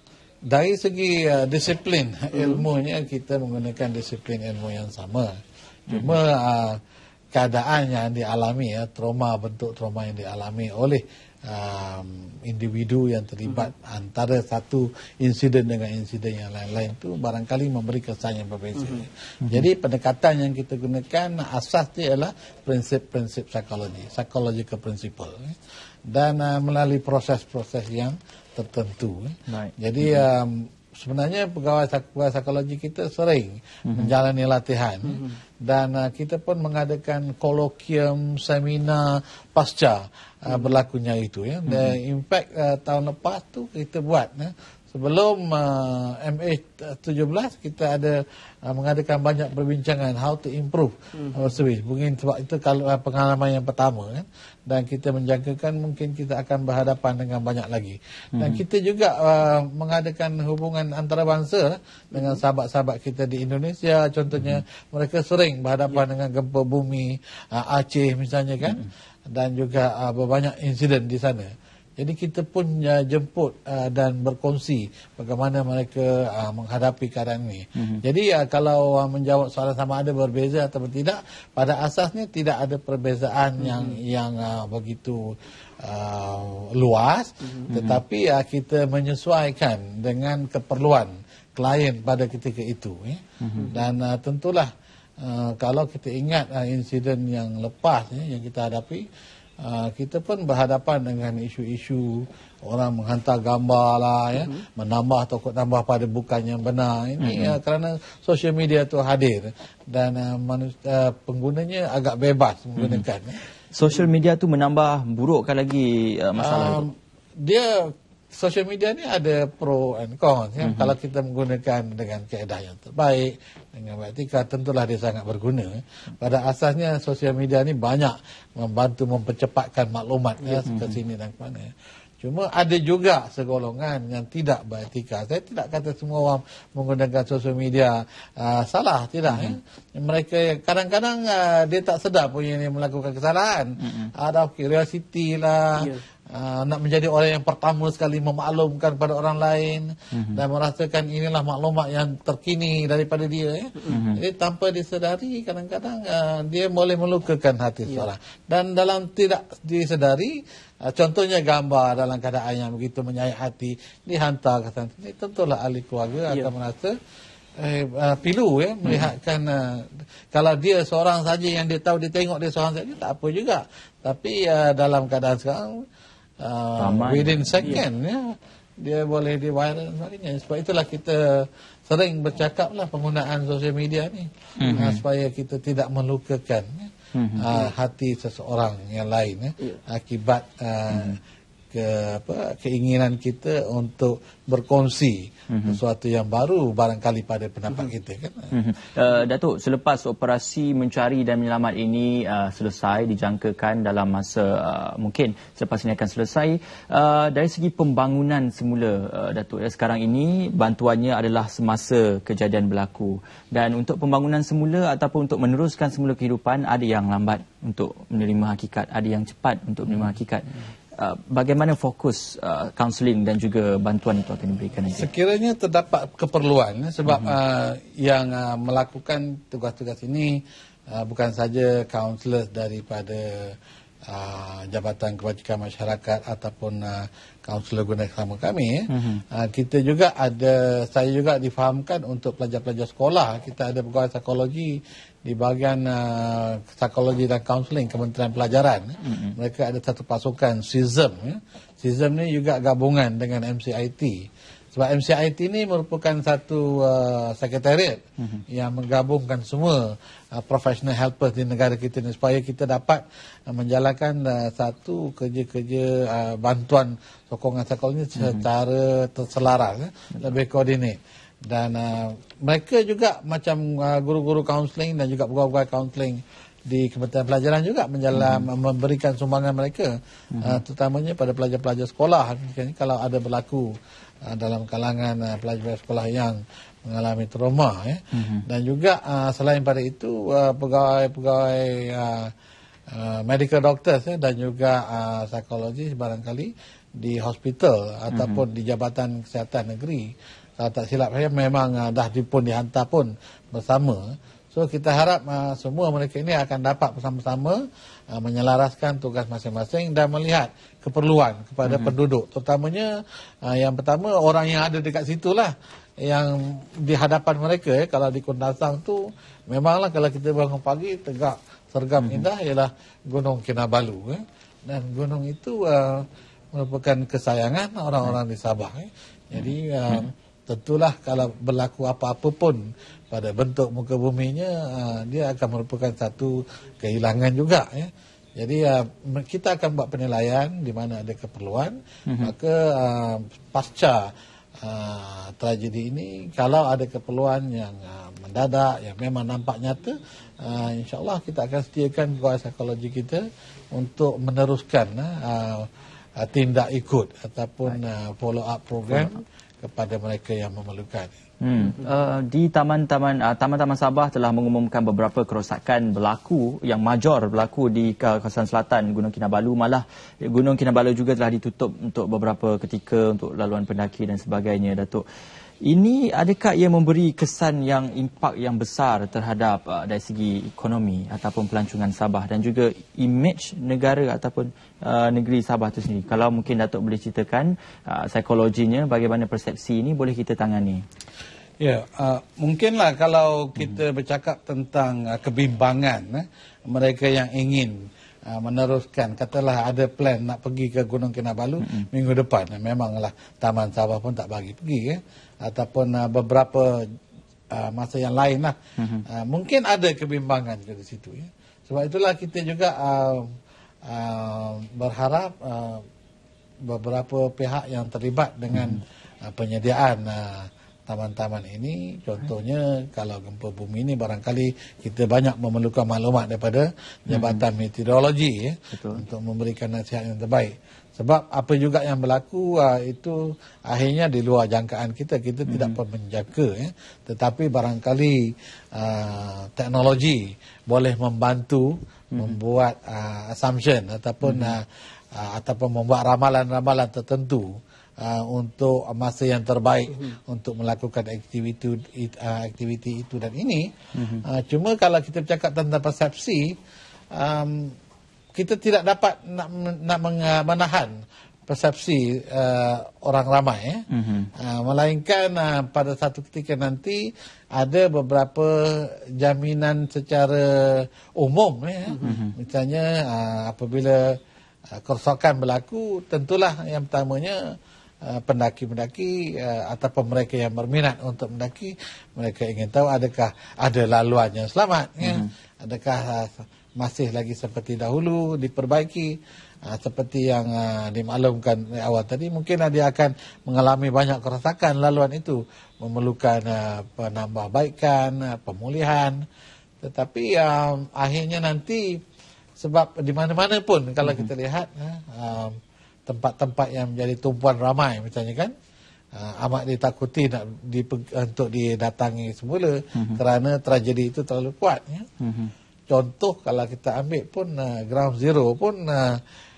F: dari segi uh, disiplin hmm. ilmunya, kita menggunakan disiplin ilmu yang sama. Cuma hmm. uh, keadaan yang dialami, ya, trauma, bentuk trauma yang dialami oleh um, individu yang terlibat hmm. antara satu insiden dengan insiden yang lain-lain itu barangkali memberi kesan yang berbeza. Hmm. Jadi pendekatan yang kita gunakan asasnya ialah prinsip-prinsip psikologi, psychological principle, eh. dan uh, melalui proses-proses yang tertentu. Eh.
B: Right.
F: Jadi um, sebenarnya pegawai, pegawai psikologi kita sering mm-hmm. menjalani latihan, mm-hmm. dan uh, kita pun mengadakan kolokium, seminar pasca uh, berlakunya itu, ya. Mm-hmm. Dan in fact uh, tahun lepas tu kita buat, ya. Sebelum uh, M H tujuh belas kita ada uh, mengadakan banyak perbincangan how to improve mm-hmm. our service. Mungkin sebab itu kalau uh, pengalaman yang pertama, kan, dan kita menjangkakan mungkin kita akan berhadapan dengan banyak lagi. Dan mm-hmm. kita juga uh, mengadakan hubungan antarabangsa dengan sahabat-sahabat kita di Indonesia. Contohnya mm-hmm. mereka sering berhadapan yeah. dengan gempa bumi uh, Aceh misalnya, kan, mm-hmm. dan juga uh, berbanyak insiden di sana. Jadi kita pun uh, jemput uh, dan berkongsi bagaimana mereka uh, menghadapi keadaan ini. Mm-hmm. Jadi uh, kalau uh, menjawab soalan sama ada berbeza atau tidak, pada asasnya tidak ada perbezaan mm-hmm. yang yang uh, begitu uh, luas, mm-hmm. tetapi uh, kita menyesuaikan dengan keperluan klien pada ketika itu. Ya. Mm-hmm. Dan uh, tentulah uh, kalau kita ingat uh, insiden yang lepas, ya, yang kita hadapi, Uh, kita pun berhadapan dengan isu-isu orang menghantar gambar lah, ya, mm-hmm. menambah atau tambah pada bukan yang benar. Ini mm-hmm. uh, kerana social media tu hadir, dan uh, manusia, uh, penggunanya agak bebas menggunakan. Mm-hmm.
B: Social media tu menambah burukkan lagi uh, masalah uh, itu?
F: Dia social media ni ada pro and cons, ya. Mm-hmm. Kalau kita menggunakan dengan kaedah yang terbaik, dengan etika, tentulah dia sangat berguna. Pada asasnya sosial media ni banyak membantu mempercepatkan maklumat, ya, mm-hmm. ke sini dan ke mana. Cuma ada juga segolongan yang tidak beretika. Saya tidak kata semua orang menggunakan sosial media uh, salah, tidak. Mm-hmm. Ya. Mereka kadang-kadang uh, dia tak sedar pun yang melakukan kesalahan. Mm-hmm. Ada curiosity lah. Yeah. Uh, nak menjadi orang yang pertama sekali memaklumkan pada orang lain, mm-hmm. dan merasakan inilah maklumat yang terkini daripada dia, ya. Mm-hmm. Jadi tanpa disedari kadang-kadang uh, dia boleh melukakan hati yeah. seorang. Dan dalam tidak disedari, uh, contohnya gambar dalam keadaan yang begitu menyayat hati dihantar ke sana, ini tentulah ahli keluarga yeah. akan merasa Eh, uh, pilu, ya, melihatkan uh, kalau dia seorang saja yang dia tahu, dia tengok dia seorang saja, tak apa juga. Tapi uh, dalam keadaan sekarang uh, within second ya. Dia boleh di viral dan sebagainya. Sebab itulah kita sering bercakap lah penggunaan sosial media ni mm-hmm. uh, supaya kita tidak melukakan ya, mm-hmm. uh, hati seseorang yang lain ya, yeah. akibat uh, mm. ke apa keinginan kita untuk berkongsi mm-hmm. sesuatu yang baru barangkali pada pendapat mm-hmm. kita kan.
B: Mm-hmm. Uh, Datuk, selepas operasi mencari dan menyelamat ini uh, selesai, dijangkakan dalam masa uh, mungkin selepas ini akan selesai, uh, dari segi pembangunan semula uh, Datuk, ya, sekarang ini bantuannya adalah semasa kejadian berlaku, dan untuk pembangunan semula ataupun untuk meneruskan semula kehidupan, ada yang lambat untuk menerima hakikat, ada yang cepat untuk menerima hakikat. Uh, bagaimana fokus kaunseling uh, dan juga bantuan itu akan diberikan nanti?
F: Sekiranya terdapat keperluan, sebab uh-huh. uh, yang uh, melakukan tugas-tugas ini uh, bukan saja kaunselor daripada uh, Jabatan Kebajikan Masyarakat ataupun kaunselor uh, guna sama kami. Uh-huh. Uh, kita juga ada, saya juga difahamkan untuk pelajar-pelajar sekolah, kita ada pegawai psikologi di bahagian uh, psikologi dan kaunseling Kementerian Pelajaran. Mm-hmm. Mereka ada satu pasukan S I Z M. Ya. S I Z M ni juga gabungan dengan M C I T. Sebab M C I T ni merupakan satu uh, sekretariat mm-hmm. yang menggabungkan semua uh, professional helpers di negara kita ni supaya kita dapat uh, menjalankan uh, satu kerja-kerja uh, bantuan sokongan psikologi mm-hmm. secara terselaras, ya, lebih koordinat. Dan uh, mereka juga macam uh, guru-guru kaunseling dan juga pegawai-pegawai kaunseling di Kementerian Pelajaran juga menjalan mm-hmm. memberikan sumbangan mereka, mm-hmm. uh, terutamanya pada pelajar-pelajar sekolah. Kalau ada berlaku uh, dalam kalangan uh, pelajar sekolah yang mengalami trauma, ya. Mm-hmm. Dan juga uh, selain pada itu uh, pegawai-pegawai uh, uh, medical doctors, ya, dan juga uh, psikologi barangkali di hospital mm-hmm. ataupun di Jabatan Kesihatan Negeri. Kalau tak silap saya memang uh, dah pun dihantar pun bersama. So kita harap uh, semua mereka ini akan dapat bersama-sama uh, menyelaraskan tugas masing-masing dan melihat keperluan kepada mm-hmm. penduduk. Terutamanya uh, yang pertama orang yang ada dekat situlah yang di hadapan mereka. Ya. Kalau di Kundasang tu memanglah kalau kita bangun pagi tegak sergam mm-hmm. indah ialah Gunung Kinabalu. Ya. Dan gunung itu uh, merupakan kesayangan orang-orang di Sabah. Ya. Jadi uh, tentulah kalau berlaku apa-apa pun pada bentuk muka buminya, uh, dia akan merupakan satu kehilangan juga. Ya. Jadi uh, kita akan buat penilaian di mana ada keperluan, mm-hmm. maka uh, pasca uh, tragedi ini, kalau ada keperluan yang uh, mendadak, yang memang nampak nyata, uh, insyaAllah kita akan sediakan pegawai psikologi kita untuk meneruskan uh, uh, tindak ikut ataupun uh, follow up program kepada mereka yang memerlukan.
B: Hmm. Uh, di taman-taman uh, taman-taman Sabah telah mengumumkan beberapa kerosakan berlaku yang major berlaku di kawasan selatan Gunung Kinabalu. Malah Gunung Kinabalu juga telah ditutup untuk beberapa ketika untuk laluan pendaki dan sebagainya, Datuk. Ini adakah ia memberi kesan yang impak yang besar terhadap uh, dari segi ekonomi ataupun pelancongan Sabah dan juga imej negara ataupun uh, negeri Sabah itu sendiri? Kalau mungkin Datuk boleh ceritakan uh, psikologinya, bagaimana persepsi ini boleh kita tangani?
F: Ya, uh, mungkinlah kalau kita hmm. bercakap tentang uh, kebimbangan eh, mereka yang ingin uh, meneruskan, katalah ada plan nak pergi ke Gunung Kinabalu hmm. minggu depan. Memanglah Taman Sabah pun tak bagi pergi, eh. ataupun uh, beberapa uh, masa yang lain lah. Mm-hmm. Uh, mungkin ada kebimbangan di situ. Ya. Sebab itulah kita juga uh, uh, berharap uh, beberapa pihak yang terlibat dengan mm-hmm. uh, penyediaan uh, taman-taman ini. Contohnya right. kalau gempa bumi ini barangkali kita banyak memerlukan maklumat daripada Jabatan mm-hmm. Meteorologi, ya, untuk memberikan nasihat yang terbaik. Sebab apa juga yang berlaku uh, itu akhirnya di luar jangkaan kita. Kita mm-hmm. tidak pun menjaga, ya. Tetapi barangkali uh, teknologi boleh membantu mm-hmm. membuat uh, assumption ataupun mm-hmm. uh, uh, ataupun membuat ramalan-ramalan tertentu uh, untuk masa yang terbaik mm-hmm. untuk melakukan aktiviti uh, aktiviti itu dan ini. Mm-hmm. Uh, cuma kalau kita bercakap tentang persepsi, um, kita tidak dapat nak, nak menahan persepsi uh, orang ramai, ya. Mm-hmm. uh, melainkan uh, pada satu ketika nanti ada beberapa jaminan secara umum, ya. Mm-hmm. Misalnya uh, apabila uh, kerosakan berlaku, tentulah yang pertamanya uh, pendaki-pendaki uh, ataupun mereka yang berminat untuk mendaki, mereka ingin tahu adakah ada laluan yang selamat, ya? Mm-hmm. Adakah uh, masih lagi seperti dahulu, diperbaiki. Uh, seperti yang uh, dimaklumkan awal tadi, mungkin uh, dia akan mengalami banyak kerosakan laluan itu, memerlukan uh, penambahbaikan, uh, pemulihan. Tetapi uh, akhirnya nanti, sebab di mana-mana pun kalau mm-hmm. kita lihat uh, uh, tempat-tempat yang menjadi tumpuan ramai misalnya kan, uh, amat ditakuti nak di, untuk didatangi semula mm-hmm. kerana tragedi itu terlalu kuat, ya. Mm-hmm. Contoh kalau kita ambil pun uh, Ground Zero pun uh,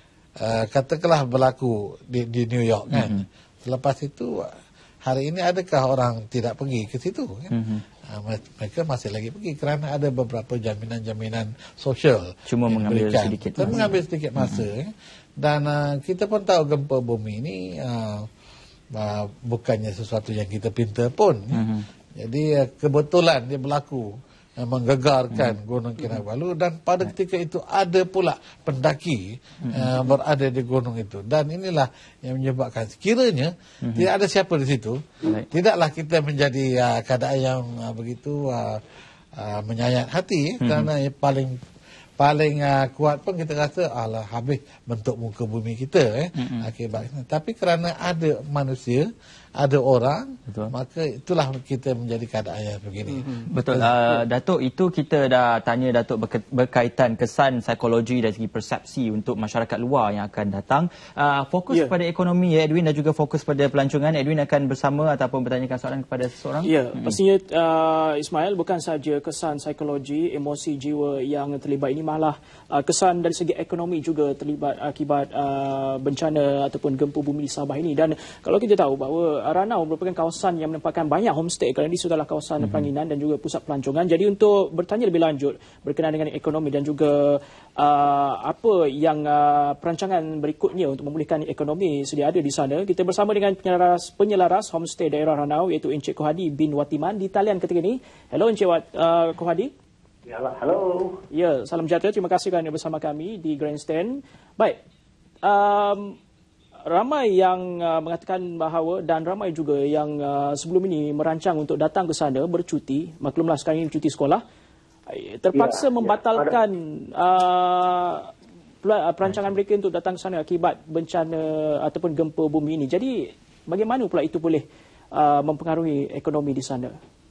F: Uh, katakanlah berlaku di, di New York kan. Mm-hmm. Selepas itu hari ini adakah orang tidak pergi ke situ kan? Mm-hmm. Uh, mereka masih lagi pergi kerana ada beberapa jaminan-jaminan sosial.
B: Cuma mengambil
F: diberikan.
B: sedikit
F: masa. mengambil sedikit masa. Mm-hmm. Kan? Dan uh, kita pun tahu gempa bumi ini uh, uh, bukannya sesuatu yang kita pinta pun. Mm-hmm. Jadi uh, kebetulan dia berlaku, menggegarkan hmm. Gunung Kinabalu, dan pada ketika itu ada pula pendaki hmm. uh, berada di gunung itu, dan inilah yang menyebabkan sekiranya hmm. tidak ada siapa di situ, hmm. tidaklah kita menjadi uh, keadaan yang uh, begitu uh, uh, menyayat hati, hmm. kerana yang paling paling uh, kuat pun kita rasa alah habis bentuk muka bumi kita eh hmm. akibatnya. Tapi kerana ada manusia, ada orang, betul. Maka itulah kita menjadi keadaan yang begini.
B: Mm-hmm. Betul. Uh, Datuk, itu kita dah tanya Datuk berkaitan kesan psikologi dari segi persepsi untuk masyarakat luar yang akan datang. Uh, fokus yeah. pada ekonomi, ya, Edwin, dan juga fokus pada pelancongan. Edwin akan bersama ataupun bertanyakan soalan kepada seseorang.
A: Ya, yeah, mm-hmm. pastinya uh, Ismail, bukan saja kesan psikologi, emosi jiwa yang terlibat ini, malah uh, kesan dari segi ekonomi juga terlibat akibat uh, bencana ataupun gempa bumi di Sabah ini. Dan kalau kita tahu bahawa Ranau merupakan kawasan yang menempatkan banyak homestay, kerana di situ adalah kawasan mm-hmm. peranginan dan juga pusat pelancongan. Jadi untuk bertanya lebih lanjut berkenaan dengan ekonomi dan juga uh, apa yang uh, perancangan berikutnya untuk memulihkan ekonomi sedia ada di sana, kita bersama dengan penyelaras, penyelaras homestay daerah Ranau, iaitu Encik Kohadi bin Watiman di talian ketika ini. Hello Encik Wat, uh, Kohadi.
G: Ya, halo.
A: Ya, salam sejahtera. Terima kasih kerana bersama kami di Grandstand. Baik. Um, Ramai yang uh, mengatakan bahawa, dan ramai juga yang uh, sebelum ini merancang untuk datang ke sana bercuti, maklumlah sekarang ini cuti sekolah, terpaksa ya, membatalkan ya. uh, perancangan mereka untuk datang ke sana akibat bencana ataupun gempa bumi ini. Jadi bagaimana pula itu boleh uh, mempengaruhi ekonomi di sana?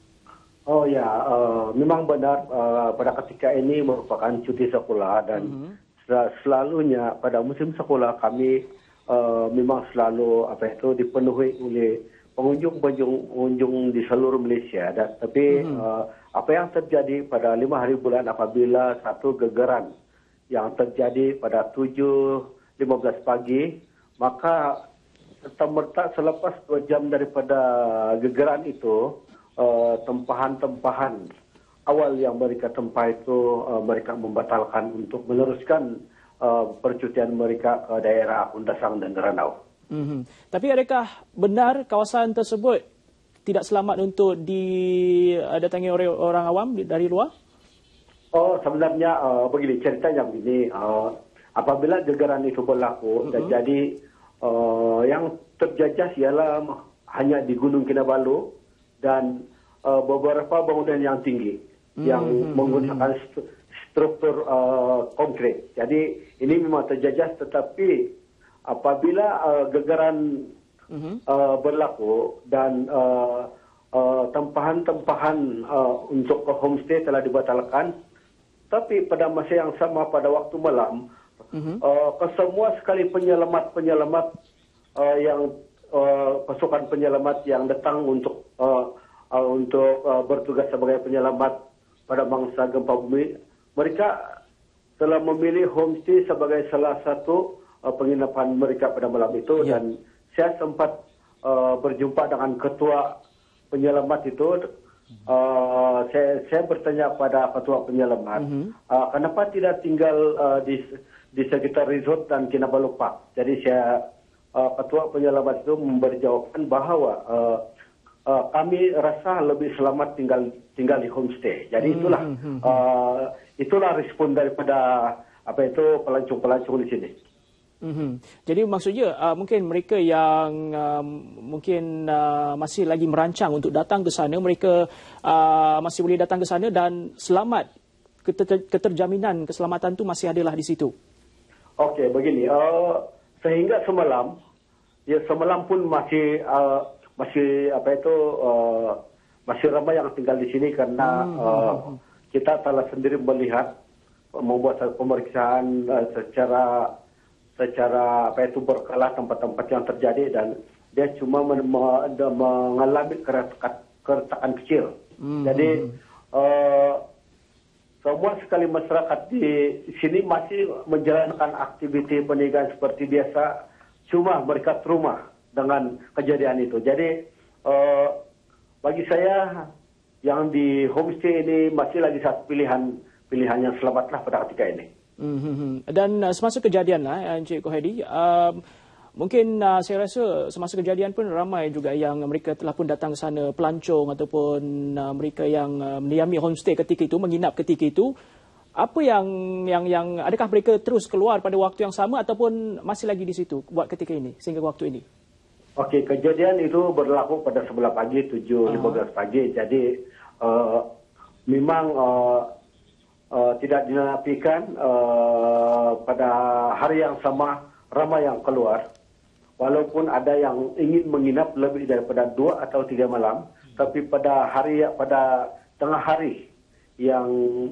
G: Oh ya, uh, memang benar uh, pada ketika ini merupakan cuti sekolah, dan uh-huh. sel- selalunya pada musim sekolah kami Uh, memang selalu apa itu dipenuhi oleh pengunjung-pengunjung di seluruh Malaysia. Dan, tapi mm-hmm. uh, apa yang terjadi pada lima hari bulan apabila satu gegaran yang terjadi pada tujuh lima belas pagi, maka serta-merta selepas dua jam daripada gegaran itu, uh, tempahan-tempahan awal yang mereka tempah itu uh, mereka membatalkan untuk meneruskan Uh, percutian mereka ke daerah Undasang dan Ranau.
A: Mm-hmm. Tapi adakah benar kawasan tersebut tidak selamat untuk didatangi oleh orang awam dari luar?
G: Oh, sebenarnya uh, begini, ceritanya begini. Uh, apabila gegaran itu berlaku, mm-hmm. dan jadi uh, yang terjejas ialah hanya di Gunung Kinabalu dan uh, beberapa bangunan yang tinggi mm-hmm. yang menggunakan st- struktur uh, konkret. Jadi ini memang terjejas, tetapi apabila uh, gegaran uh-huh. uh, berlaku dan uh, uh, tempahan-tempahan uh, untuk ke homestay telah dibatalkan, tapi pada masa yang sama pada waktu malam, uh-huh. uh, kesemua sekali penyelamat-penyelamat uh, yang uh, pasukan penyelamat yang datang untuk uh, uh, untuk uh, bertugas sebagai penyelamat pada mangsa gempa bumi, mereka telah memilih homestay sebagai salah satu uh, penginapan mereka pada malam itu. Ya. Dan saya sempat uh, berjumpa dengan ketua penyelamat itu. Uh, saya, saya bertanya pada ketua penyelamat, mm-hmm. uh, kenapa tidak tinggal uh, di di sekitar resort dan Kinabalu Park. Jadi saya uh, ketua penyelamat itu memberi jawaban bahawa uh, uh, kami rasa lebih selamat tinggal tinggal di homestay. Jadi itulah mm-hmm. uh, itulah respon daripada apa itu pelancong-pelancong di sini.
A: Mm-hmm. Jadi maksudnya uh, mungkin mereka yang uh, mungkin uh, masih lagi merancang untuk datang ke sana, mereka uh, masih boleh datang ke sana dan selamat, keter- keterjaminan keselamatan tu masih adalah di situ.
G: Okey, begini. Uh, sehingga semalam, ya semalam pun masih uh, masih apa itu uh, masih ramai yang tinggal di sini karena mm-hmm. uh, kita telah sendiri melihat membuat pemeriksaan uh, secara secara apa itu berkala tempat-tempat yang terjadi dan dia cuma men- me- mengalami keretakan, keretakan kecil. Mm-hmm. Jadi uh, semua sekali masyarakat di sini masih menjalankan aktiviti pernikahan seperti biasa, cuma mereka trauma dengan kejadian itu. Jadi uh, bagi saya yang di homestay ini masih lagi satu pilihan pilihan yang selamatlah pada ketika ini.
A: Mm-hmm. Dan uh, semasa kejadian lah, Encik Kohedi, uh, mungkin uh, saya rasa semasa kejadian pun ramai juga yang mereka telah pun datang ke sana pelancong ataupun uh, mereka yang uh, mendiami homestay ketika itu, menginap ketika itu. Apa yang yang yang adakah mereka terus keluar pada waktu yang sama ataupun masih lagi di situ buat ketika ini sehingga waktu ini?
G: Okey, kejadian itu berlaku pada sebelah pagi tujuh lima belas pagi. Jadi uh, memang uh, Uh, tidak dinafikan uh, pada hari yang sama ramai yang keluar. Walaupun ada yang ingin menginap lebih daripada dua atau tiga malam, tapi pada hari pada tengah hari yang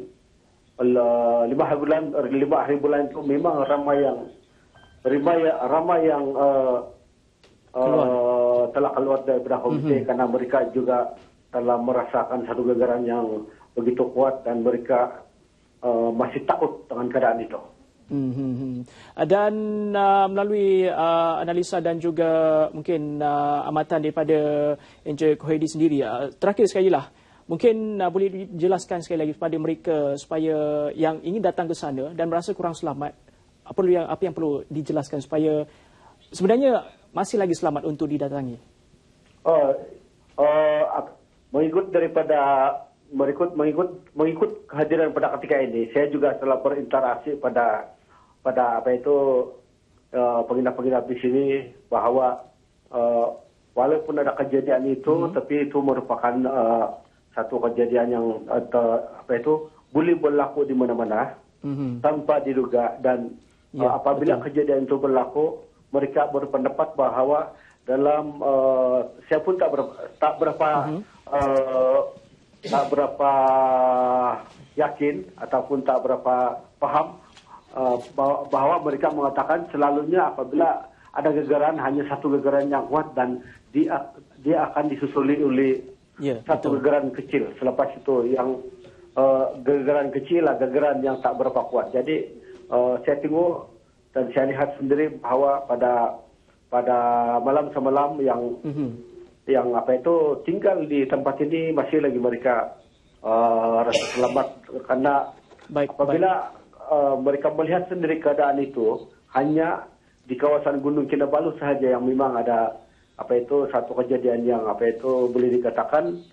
G: uh, lima hari bulan lima hari bulan itu memang ramai yang ramai ramai yang uh, keluar. Uh, telah keluar daripada homestay mm-hmm. karena mereka juga telah merasakan satu gegaran yang begitu kuat dan mereka Uh, masih takut dengan keadaan itu.
A: Mm-hmm. Dan uh, melalui uh, analisa dan juga mungkin uh, amatan daripada Encik Kohedi sendiri, uh, terakhir sekali lah, mungkin uh, boleh dijelaskan sekali lagi kepada mereka supaya yang ingin datang ke sana dan merasa kurang selamat, apa yang apa yang perlu dijelaskan supaya sebenarnya masih lagi selamat untuk didatangi?
G: Uh, uh, mengikut daripada Mengikut, mengikut, mengikut kehadiran pada ketika ini, saya juga telah berinteraksi pada pada apa itu uh, penginap-penginap di sini bahawa uh, walaupun ada kejadian itu, mm-hmm. tapi itu merupakan uh, satu kejadian yang uh, apa itu boleh berlaku di mana-mana mm-hmm. tanpa diduga dan yeah, uh, apabila betul. Kejadian itu berlaku, mereka berpendapat bahawa dalam uh, saya pun tak berapa, tak berapa mm-hmm. uh, tak berapa yakin ataupun tak berapa paham uh, bahawa mereka mengatakan selalunya apabila ada gegaran hanya satu gegaran yang kuat dan dia dia akan disusuli oleh yeah, satu betul. Gegaran kecil. Selepas itu yang uh, gegaran kecil lah gegaran yang tak berapa kuat. Jadi uh, saya tengok dan saya lihat sendiri bahawa pada pada malam semalam yang mm-hmm. yang apa itu tinggal di tempat ini masih lagi mereka uh, rasa selamat karena baik, apabila baik. Uh, mereka melihat sendiri keadaan itu hanya di kawasan Gunung Kinabalu sahaja yang memang ada apa itu satu kejadian yang apa itu boleh dikatakan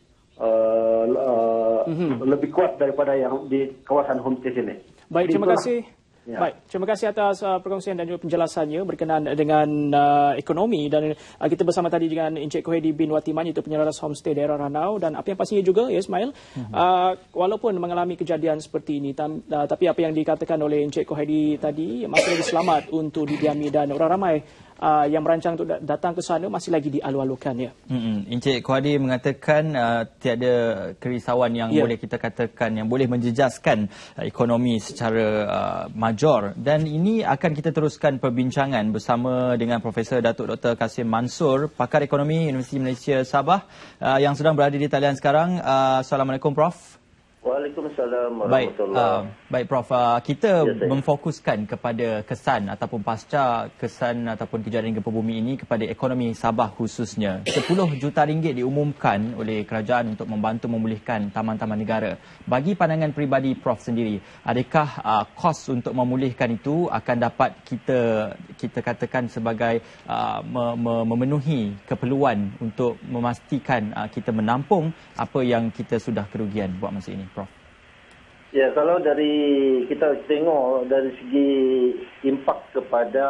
G: uh, uh, mm-hmm. lebih kuat daripada yang di kawasan homestay ini.
A: Baik, terima kasih. Ya. Baik, terima kasih atas uh, perkongsian dan juga penjelasannya berkenaan dengan uh, ekonomi dan uh, kita bersama tadi dengan Encik Kohedi bin Watiman, iaitu penyelaras homestay daerah Ranau, dan apa yang pastinya juga ya Ismail, uh-huh. uh, walaupun mengalami kejadian seperti ini tam, uh, tapi apa yang dikatakan oleh Encik Kohedi tadi masih lagi selamat untuk didiami dan orang ramai uh, yang merancang untuk datang ke sana masih lagi dialu-alukan ya.
B: Hmm, Encik Kohedi mengatakan uh, tiada kerisauan yang yeah. boleh kita katakan yang boleh menjejaskan uh, ekonomi secara uh, major, dan ini akan kita teruskan perbincangan bersama dengan Profesor Datuk Doktor Kasim Mansur, pakar ekonomi Universiti Malaysia Sabah uh, yang sedang berada di talian sekarang. Uh, Assalamualaikum Prof.
H: Waalaikumsalam
B: baik,
H: warahmatullahi.
B: uh, baik Prof, uh, kita
H: ya,
B: memfokuskan kepada kesan ataupun pasca kesan ataupun kejadian gempa bumi ini kepada ekonomi Sabah khususnya. sepuluh juta ringgit diumumkan oleh kerajaan untuk membantu memulihkan taman-taman negara. Bagi pandangan peribadi Prof sendiri, adakah uh, kos untuk memulihkan itu akan dapat kita kita katakan sebagai uh, me- me- memenuhi keperluan untuk memastikan uh, kita menampung apa yang kita sudah kerugian buat masa ini, Prof?
H: Ya, kalau dari kita tengok dari segi impak kepada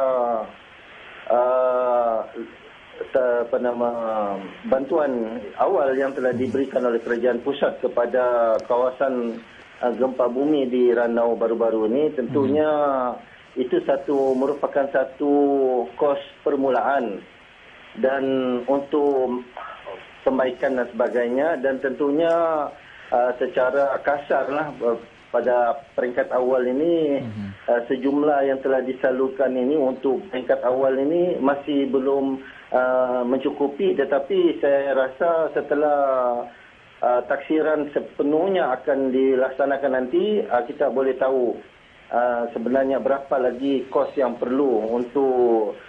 H: uh, apa nama bantuan awal yang telah diberikan oleh kerajaan pusat kepada kawasan uh, gempa bumi di Ranau baru-baru ini, tentunya hmm. itu satu merupakan satu kos permulaan dan untuk pembaikan dan sebagainya, dan tentunya uh, secara kasarlah uh, pada peringkat awal ini hmm. uh, sejumlah yang telah disalurkan ini untuk peringkat awal ini masih belum Uh, mencukupi, tetapi saya rasa setelah uh, taksiran sepenuhnya akan dilaksanakan nanti, uh, kita boleh tahu uh, sebenarnya berapa lagi kos yang perlu untuk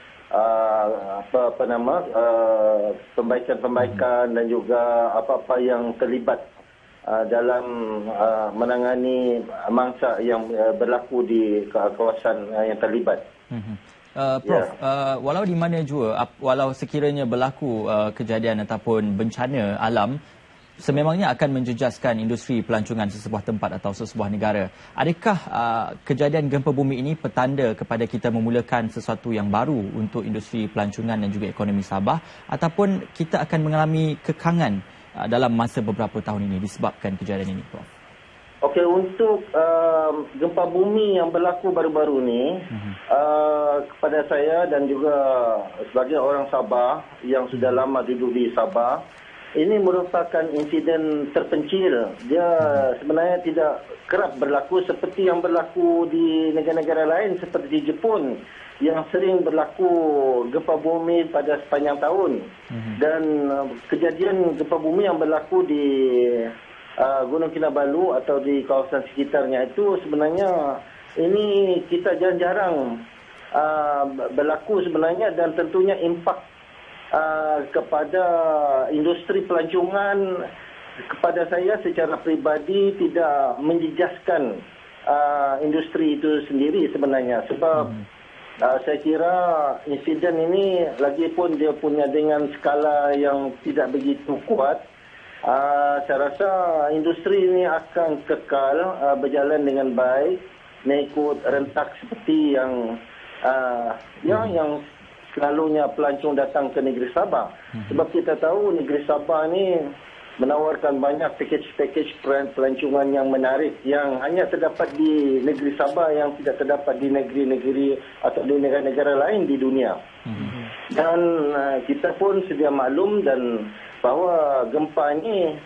H: uh, apa, apa nama uh, pembaikan-pembaikan dan juga apa-apa yang terlibat uh, dalam uh, menangani mangsa yang uh, berlaku di kawasan uh, yang terlibat. Hmm.
B: Uh, Prof, yeah. uh, walau di mana jua, walau sekiranya berlaku uh, kejadian ataupun bencana alam, sememangnya akan menjejaskan industri pelancongan sesebuah tempat atau sesebuah negara. Adakah uh, kejadian gempa bumi ini petanda kepada kita memulakan sesuatu yang baru untuk industri pelancongan dan juga ekonomi Sabah, ataupun kita akan mengalami kekangan uh, dalam masa beberapa tahun ini disebabkan kejadian ini, Prof?
H: Okey, untuk uh, gempa bumi yang berlaku baru-baru ini, uh-huh. uh, kepada saya dan juga sebagai orang Sabah yang sudah lama duduk di Sabah, ini merupakan insiden terpencil. Dia uh-huh. sebenarnya tidak kerap berlaku seperti yang berlaku di negara-negara lain seperti di Jepun yang sering berlaku gempa bumi pada sepanjang tahun. Uh-huh. Dan uh, kejadian gempa bumi yang berlaku di Uh, Gunung Kinabalu atau di kawasan sekitarnya itu sebenarnya ini kita jarang-jarang uh, berlaku sebenarnya, dan tentunya impak uh, kepada industri pelancongan kepada saya secara peribadi tidak menjejaskan uh, industri itu sendiri sebenarnya, sebab hmm. uh, saya kira insiden ini lagipun dia punya dengan skala yang tidak begitu kuat. Uh, saya rasa industri ini akan kekal uh, berjalan dengan baik, mengikut rentak seperti yang uh, yang yang selalunya pelancong datang ke negeri Sabah. Sebab kita tahu negeri Sabah ini menawarkan banyak pakej-pakej pelancongan yang menarik yang hanya terdapat di negeri Sabah, yang tidak terdapat di negeri-negeri atau di negara-negara lain di dunia. Dan uh, kita pun sedia maklum dan bahawa gempa ini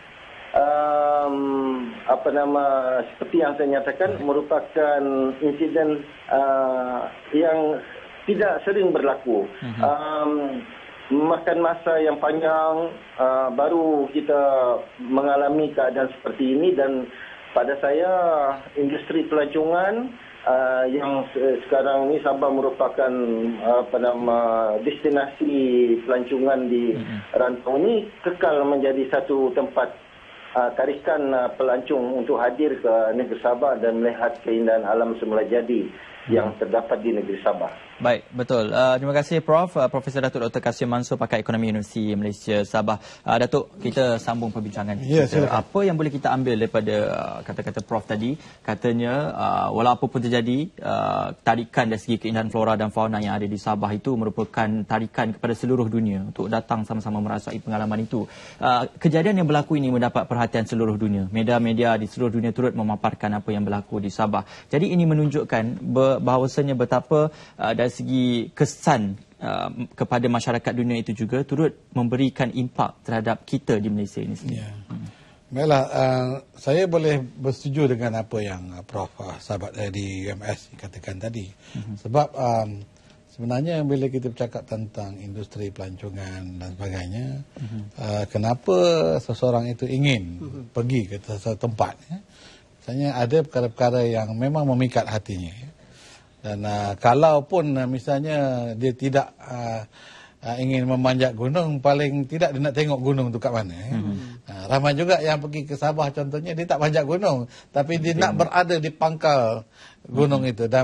H: um, apa nama seperti yang saya nyatakan merupakan insiden uh, yang tidak sering berlaku. Um, memakan masa yang panjang uh, baru kita mengalami keadaan seperti ini, dan pada saya industri pelancongan Uh, yang uh, sekarang ni Sabah merupakan uh, apa nama destinasi pelancongan di mm-hmm. rantau ini kekal menjadi satu tempat uh, tarikan uh, pelancong untuk hadir ke negeri Sabah dan melihat keindahan alam semula jadi yang terdapat di negeri Sabah.
B: Baik, betul. Uh, terima kasih Prof Uh, Profesor Datuk Doktor Kasim Mansur, Pakar Ekonomi Universiti Malaysia Sabah. Uh, Datuk, kita sambung perbincangan.
F: Ya,
B: kita, apa yang boleh kita ambil daripada uh, kata-kata Prof tadi? Katanya uh, walau apa pun terjadi, uh, tarikan dari segi keindahan flora dan fauna yang ada di Sabah itu merupakan tarikan kepada seluruh dunia untuk datang sama-sama merasai pengalaman itu. Uh, kejadian yang berlaku ini mendapat perhatian seluruh dunia. Media-media di seluruh dunia turut memaparkan apa yang berlaku di Sabah. Jadi ini menunjukkan bahawasanya betapa uh, dari segi kesan uh, kepada masyarakat dunia itu juga turut memberikan impak terhadap kita di Malaysia ini sendiri. Ya. Hmm.
F: Baiklah, uh, saya boleh bersetuju dengan apa yang uh, Prof uh, sahabat dari U M S katakan tadi. Hmm. Sebab um, sebenarnya bila kita bercakap tentang industri pelancongan dan sebagainya, hmm. uh, kenapa seseorang itu ingin hmm. pergi ke sesuatu tempat, ya? Misalnya ada perkara-perkara yang memang memikat hatinya, ya? Dan uh, kalau pun uh, misalnya dia tidak uh, uh, ingin memanjat gunung, paling tidak dia nak tengok gunung tu kat mana. Eh? Mm-hmm. Uh, ramai juga yang pergi ke Sabah contohnya, dia tak panjat gunung, tapi dia mm-hmm. nak berada di pangkal gunung mm-hmm. itu. Dan mereka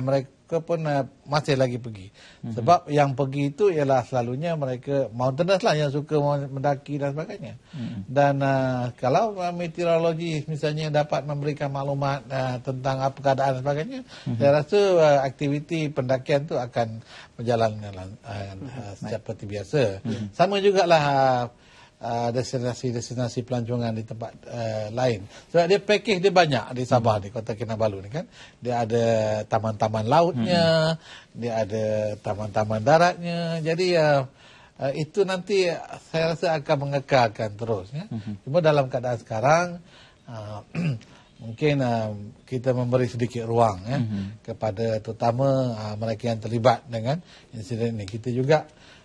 F: suka pun uh, masih lagi pergi. Mm-hmm. Sebab yang pergi itu ialah selalunya mereka mountaineers lah yang suka mendaki dan sebagainya. Mm-hmm. Dan uh, kalau uh, meteorologi misalnya dapat memberikan maklumat uh, tentang apa keadaan dan sebagainya, mm-hmm. saya rasa uh, aktiviti pendakian itu akan berjalan uh, uh, seperti biasa. Mm-hmm. Sama jugalah uh, Uh, destinasi-destinasi pelancongan di tempat uh, lain. Sebab dia package dia banyak di Sabah, hmm. di Kota Kinabalu ni kan. Dia ada taman-taman lautnya, hmm. dia ada taman-taman daratnya. Jadi uh, uh, itu nanti saya rasa akan mengekalkan terus. Ya. Hmm. Cuma dalam keadaan sekarang uh, mungkin uh, kita memberi sedikit ruang ya, hmm. kepada terutama uh, mereka yang terlibat dengan insiden ini. Kita juga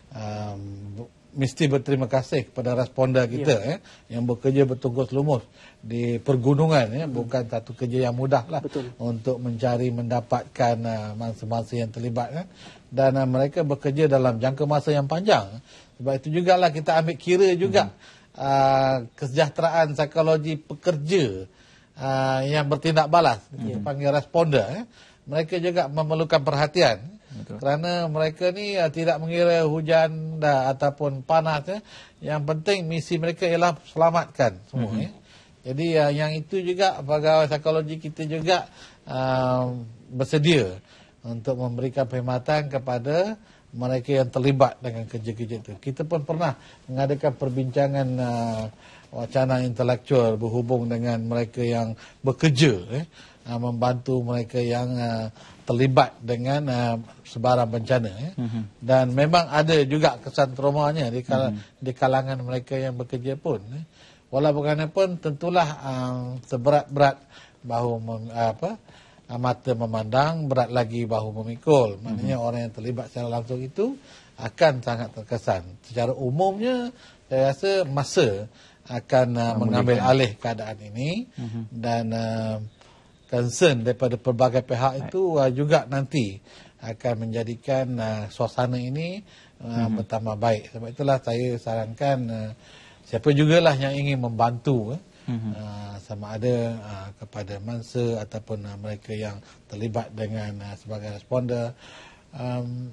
F: um, mesti berterima kasih kepada responder kita ya. Ya, yang bekerja bertungkus lumus di pergunungan ya, hmm. bukan satu kerja yang mudah lah. Betul. Untuk mencari mendapatkan uh, mangsa-mangsa yang terlibat kan. Dan uh, mereka bekerja dalam jangka masa yang panjang. Sebab itu jugalah kita ambil kira juga hmm. uh, kesejahteraan psikologi pekerja uh, yang bertindak balas, kita hmm. panggil responder ya. Mereka juga memerlukan perhatian. Betul. Kerana mereka ni uh, tidak mengira hujan dah, ataupun panas ya. Yang penting misi mereka ialah selamatkan semua mm-hmm. ya. Jadi uh, yang itu juga pegawai psikologi kita juga uh, bersedia untuk memberikan perkhidmatan kepada mereka yang terlibat dengan kerja-kerja itu. Kita pun pernah mengadakan perbincangan uh, wacana intelektual berhubung dengan mereka yang bekerja ya. Uh, membantu mereka yang uh, terlibat dengan uh, sebarang bencana ya. Mm-hmm. Dan memang ada juga kesan traumanya di, kal- mm-hmm. di kalangan mereka yang bekerja pun ya. Walau bagaimanapun tentulah uh, seberat-berat bahu mem- apa uh, mata memandang, berat lagi bahu memikul. Maknanya mm-hmm. orang yang terlibat secara langsung itu akan sangat terkesan. Secara umumnya saya rasa masa akan uh, mengambil alih keadaan ini mm-hmm. dan uh, concern daripada pelbagai pihak itu uh, juga nanti akan menjadikan uh, suasana ini uh, mm-hmm. bertambah baik. Sebab itulah saya sarankan uh, siapa jugalah yang ingin membantu uh, mm-hmm. uh, sama ada uh, kepada mangsa ataupun uh, mereka yang terlibat dengan uh, sebagai responder um,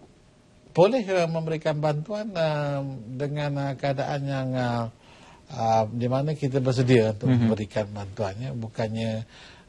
F: boleh uh, memberikan bantuan uh, dengan uh, keadaan yang uh, uh, di mana kita bersedia untuk mm-hmm. memberikan bantuannya, bukannya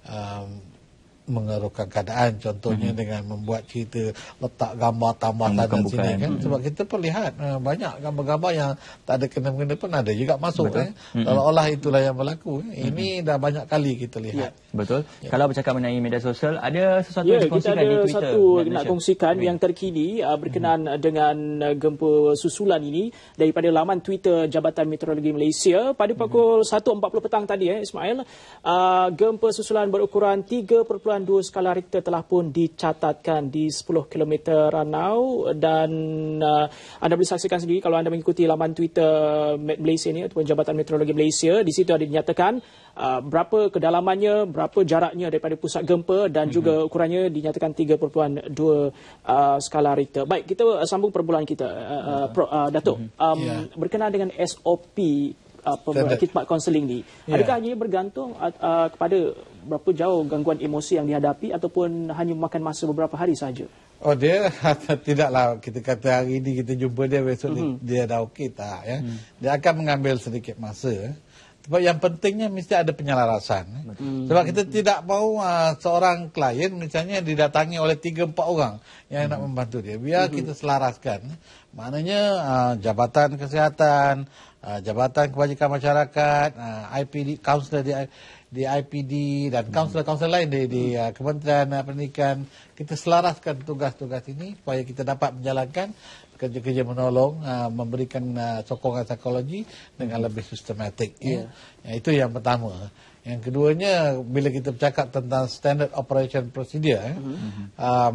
F: Um, mengerukan keadaan, contohnya mm-hmm. dengan membuat cerita letak gambar tambah sana sini kan. Mm-hmm. Sebab kita perlihat uh, banyak gambar-gambar yang tak ada kena-kena pun ada juga masuk kan. Mm-hmm. Seolah-olah itulah yang berlaku. Mm-hmm. Ini dah banyak kali kita lihat. Ya.
B: Betul. Ya. Kalau bercakap mengenai media sosial, ada sesuatu
A: ya,
B: yang dikongsikan di Twitter?
A: Kita ada satu nak kongsikan yang terkini uh, berkenaan mm-hmm. dengan uh, gempa susulan ini daripada laman Twitter Jabatan Meteorologi Malaysia pada pukul mm-hmm. satu empat puluh petang tadi eh Ismail. Uh, gempa susulan berukuran tiga perpuluhan dua skala Richter telah pun dicatatkan di sepuluh kilometer Ranau dan uh, anda boleh saksikan sendiri kalau anda mengikuti laman Twitter Malaysia ini ataupun Jabatan Meteorologi Malaysia. Di situ ada dinyatakan uh, berapa kedalamannya, berapa jaraknya daripada pusat gempa dan mm-hmm. juga ukurannya dinyatakan tiga perpuluhan dua uh, skala Richter. Baik, kita uh, sambung perbualan kita uh, uh, Pro, uh, Datuk. Mm-hmm. Um, yeah. Berkenaan dengan S O P Uh, khidmat kaunseling ni, yeah. adakah ia bergantung uh, uh, kepada berapa jauh gangguan emosi yang dihadapi ataupun hanya memakan masa beberapa hari saja?
F: Oh, dia tidaklah kita kata hari ini kita jumpa dia, besok mm-hmm. dia, dia dah okey tak ya. Mm. Dia akan mengambil sedikit masa. Sebab yang pentingnya mesti ada penyelarasan. Mm. Sebab kita mm. tidak mahu uh, seorang klien misalnya didatangi oleh tiga empat orang yang mm. nak membantu dia. Biar mm-hmm. kita selaraskan. Maknanya uh, Jabatan Kesihatan, uh, Jabatan Kebajikan Masyarakat, uh, I P D, kaunselor di, di I P D dan kaunselor-kaunselor lain di, di uh, Kementerian uh, Pendidikan, kita selaraskan tugas-tugas ini supaya kita dapat menjalankan kerja-kerja menolong, uh, memberikan uh, sokongan psikologi dengan lebih sistematik. Yeah. Ya. Itu yang pertama. Yang keduanya, bila kita bercakap tentang standard operation procedure, eh, mm-hmm. um,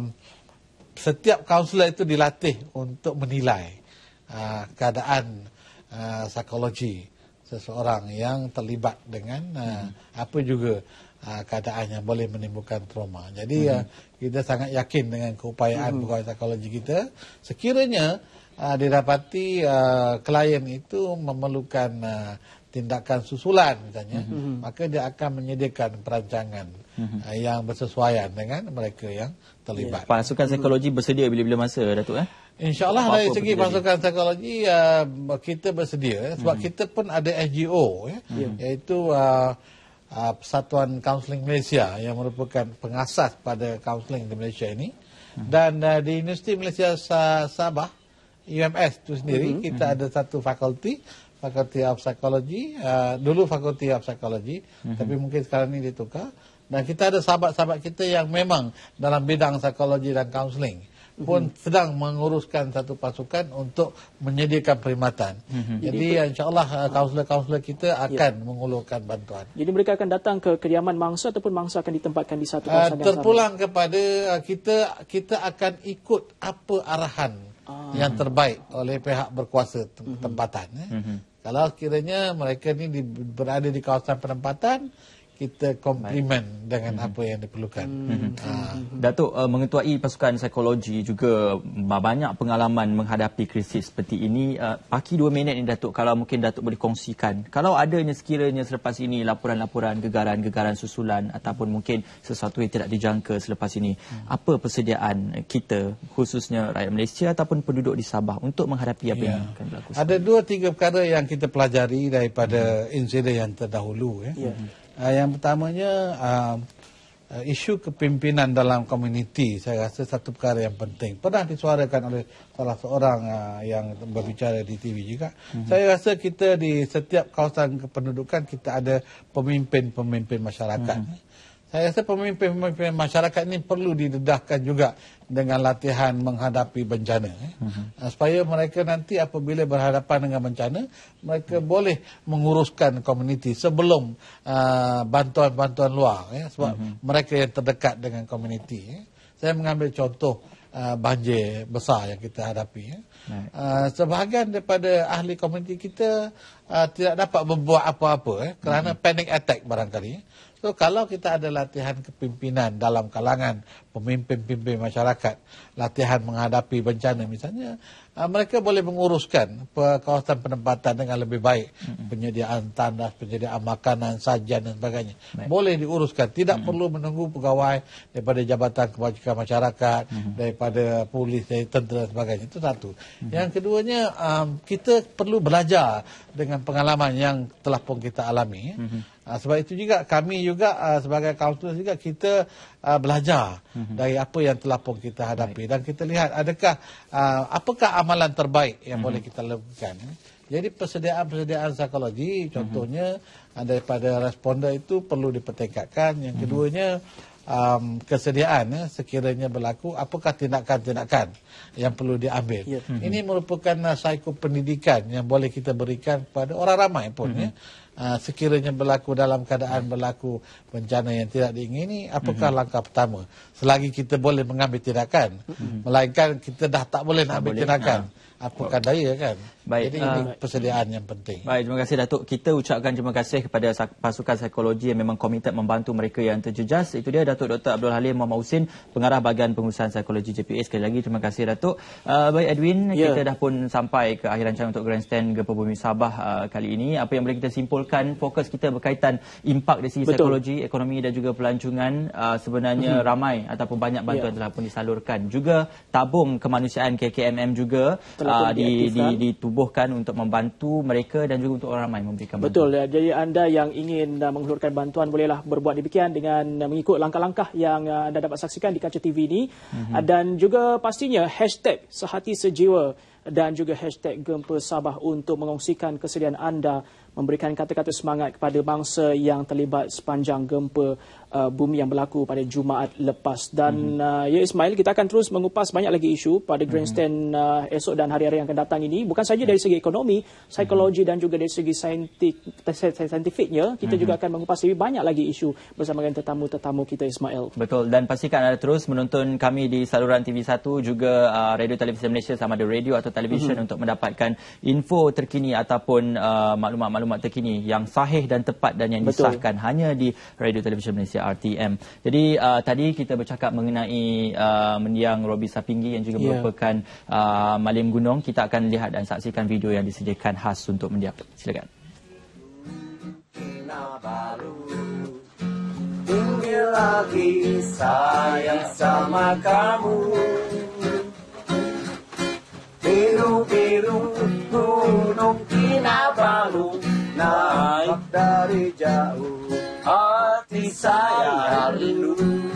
F: setiap kaunselor itu dilatih untuk menilai uh, keadaan uh, psikologi seseorang yang terlibat dengan uh, mm-hmm. apa juga uh, keadaan yang boleh menimbulkan trauma. Jadi mm-hmm. uh, kita sangat yakin dengan keupayaan mm-hmm. pegawai psikologi kita. Sekiranya uh, didapati uh, klien itu memerlukan uh, tindakan susulan misalnya, mm-hmm. maka dia akan menyediakan perancangan mm-hmm. uh, yang bersesuaian dengan mereka yang terlibat.
B: Yeah. Pasukan psikologi bersedia bila-bila masa, Datuk? Eh?
F: InsyaAllah dari segi pasukan psikologi uh, kita bersedia sebab mm-hmm. kita pun ada S G O ya, yeah. iaitu uh, uh, Persatuan Kaunseling Malaysia yang merupakan pengasas pada kaunseling di Malaysia ini. Mm-hmm. Dan uh, di Universiti Malaysia Sabah U M S itu sendiri mm-hmm. kita ada satu fakulti, Faculty of Psychology, uh, dulu Faculty of Psychology, mm-hmm. tapi mungkin sekarang ini ditukar. Dan kita ada sahabat-sahabat kita yang memang dalam bidang psikologi dan kaunseling mm-hmm. pun sedang menguruskan satu pasukan untuk menyediakan perkhidmatan. Mm-hmm. Jadi insyaAllah uh, kaunselor-kaunselor kita akan yeah. mengulurkan bantuan.
A: Jadi mereka akan datang ke kediaman mangsa ataupun mangsa akan ditempatkan di satu kawasan
F: uh, terpulang yang sama? Kepada uh, kita, kita akan ikut apa arahan ah. yang terbaik oleh pihak berkuasa tempatan. Mm-hmm. Eh. Mm-hmm. Kalau kiranya mereka ni di, berada di kawasan penempatan, kita komplimen Baik. dengan mm-hmm. apa yang diperlukan. Mm-hmm.
B: Uh. Datuk, uh, mengetuai pasukan psikologi juga banyak pengalaman menghadapi krisis seperti ini. Uh, paki dua minit ni, Datuk, kalau mungkin Datuk boleh kongsikan. Kalau adanya sekiranya selepas ini laporan-laporan gegaran-gegaran susulan ataupun mungkin sesuatu yang tidak dijangka selepas ini, mm. apa persediaan kita khususnya rakyat Malaysia ataupun penduduk di Sabah untuk menghadapi apa yeah. yang akan berlaku?
F: Ada dua tiga perkara yang kita pelajari daripada mm. insiden yang terdahulu. Ya. Yeah. Uh, yang pertamanya uh, uh, isu kepimpinan dalam komuniti, saya rasa satu perkara yang penting. Pernah disuarakan oleh salah seorang uh, yang berbicara di T V juga. Mm-hmm. Saya rasa kita di setiap kawasan kependudukan kita ada pemimpin-pemimpin masyarakat. Mm-hmm. Saya rasa pemimpin-pemimpin masyarakat ini perlu didedahkan juga dengan latihan menghadapi bencana. Eh. Uh-huh. Supaya mereka nanti apabila berhadapan dengan bencana, mereka uh-huh. boleh menguruskan komuniti sebelum uh, bantuan-bantuan luar. Eh. Sebab uh-huh. mereka yang terdekat dengan komuniti. Eh. Saya mengambil contoh uh, banjir besar yang kita hadapi. Eh. Uh, sebahagian daripada ahli komuniti kita uh, tidak dapat membuat apa-apa eh, kerana uh-huh. panic attack barangkali. Eh. So, kalau kita ada latihan kepimpinan dalam kalangan pemimpin-pemimpin masyarakat, latihan menghadapi bencana misalnya, uh, mereka boleh menguruskan kawasan penempatan dengan lebih baik. Mm-hmm. Penyediaan tandas, penyediaan makanan, sajian dan sebagainya. Baik. Boleh diuruskan. Tidak mm-hmm. perlu menunggu pegawai daripada Jabatan Kebajikan Masyarakat, mm-hmm. daripada polis, dari tentera dan sebagainya. Itu satu. Mm-hmm. Yang keduanya, um, kita perlu belajar dengan pengalaman yang telah pun kita alami. Mm-hmm. Uh, sebab itu juga kami juga uh, sebagai kaunselor juga kita uh, belajar mm-hmm. dari apa yang telah pun kita hadapi. Baik. Dan kita lihat adakah uh, apakah amalan terbaik yang mm-hmm. boleh kita lakukan. Jadi persediaan-persediaan psikologi contohnya mm-hmm. uh, daripada responden itu perlu dipertingkatkan. Yang mm-hmm. keduanya um, kesediaan ya, sekiranya berlaku apakah tindakan-tindakan yang perlu diambil. Yeah. Mm-hmm. Ini merupakan uh, psikopendidikan yang boleh kita berikan kepada orang ramai pun mm-hmm. ya. Uh, sekiranya berlaku dalam keadaan berlaku bencana yang tidak diingini, apakah mm-hmm. langkah pertama? Selagi kita boleh mengambil tindakan, mm-hmm. melainkan kita dah tak boleh nak ambil tindakan. Ha. Apakah daya kan?
B: Baik.
F: Jadi uh, ini persediaan yang penting.
B: Baik, terima kasih Datuk. Kita ucapkan terima kasih kepada pasukan psikologi yang memang komited membantu mereka yang terjejas. Itu dia Datuk Doktor Abdul Halim Muhammad Husin, Pengarah Bahagian Pengurusan Psikologi J P A. Sekali lagi terima kasih Datuk. Uh, baik Edwin, yeah. kita dah pun sampai ke akhir rancangan untuk Grandstand Gempa Bumi Sabah uh, kali ini. Apa yang boleh kita simpulkan, fokus kita berkaitan impak dari segi Betul. psikologi, ekonomi dan juga pelancongan. Uh, sebenarnya mm-hmm. ramai ataupun banyak bantuan yeah. telah pun disalurkan. Juga tabung kemanusiaan K K M M juga uh, di, di, ditubuhkan untuk membantu mereka dan juga untuk orang ramai memberikan bantuan.
A: Betul. Ya. Jadi anda yang ingin uh, menghulurkan bantuan bolehlah berbuat demikian dengan uh, mengikut langkah-langkah yang uh, anda dapat saksikan di kaca T V ini. Mm-hmm. Uh, dan juga pastinya hashtag sehati sejiwa dan juga hashtag Gempa Sabah untuk mengongsikan kesediaan anda memberikan kata-kata semangat kepada bangsa yang terlibat sepanjang gempa uh, bumi yang berlaku pada Jumaat lepas. Dan mm-hmm. uh, ya Ismail, kita akan terus mengupas banyak lagi isu pada Grandstand uh, esok dan hari-hari yang akan datang ini. Bukan saja dari segi ekonomi, psikologi mm-hmm. dan juga dari segi saintik, saintifiknya, kita mm-hmm. juga akan mengupas lebih banyak lagi isu bersama dengan tetamu-tetamu kita Ismail.
B: Betul, dan pastikan anda terus menonton kami di saluran T V satu juga uh, Radio Televisi Malaysia sama ada radio atau televisyen mm-hmm. untuk mendapatkan info terkini ataupun uh, maklumat-maklumat maklumat terkini yang sahih dan tepat dan yang Betul. disahkan hanya di Radio Television Malaysia R T M. Jadi uh, tadi kita bercakap mengenai uh, mendiang Robi Sapinggi yang juga yeah. merupakan uh, Malim Gunung. Kita akan lihat dan saksikan video yang disediakan khas untuk mendiang. Silakan.
I: Kinabalu. Ingin lagi sayang sama kamu. Biru-biru gunung Kinabalu, naik dari jauh, hati saya rindu.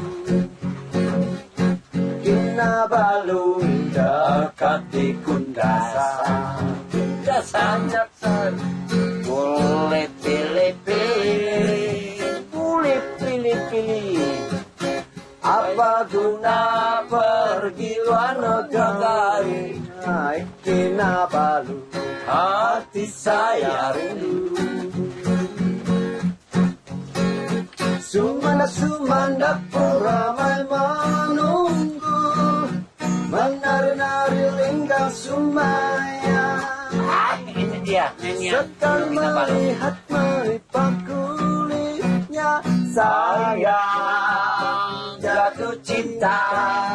I: Kinabalu dekat di Kundasan, Kundasan Jackson. Boleh pilih-pilih, boleh pilih-pilih. Apa guna pergi luar negeri? Naik Kinabalu, hati saya rindu. Sumanda-sumanda pun ramai menunggu, menari-nari linggang Sumaya.
J: Ini dia,
I: Sekali melihat meripat kulitnya, sayang jatuh cinta.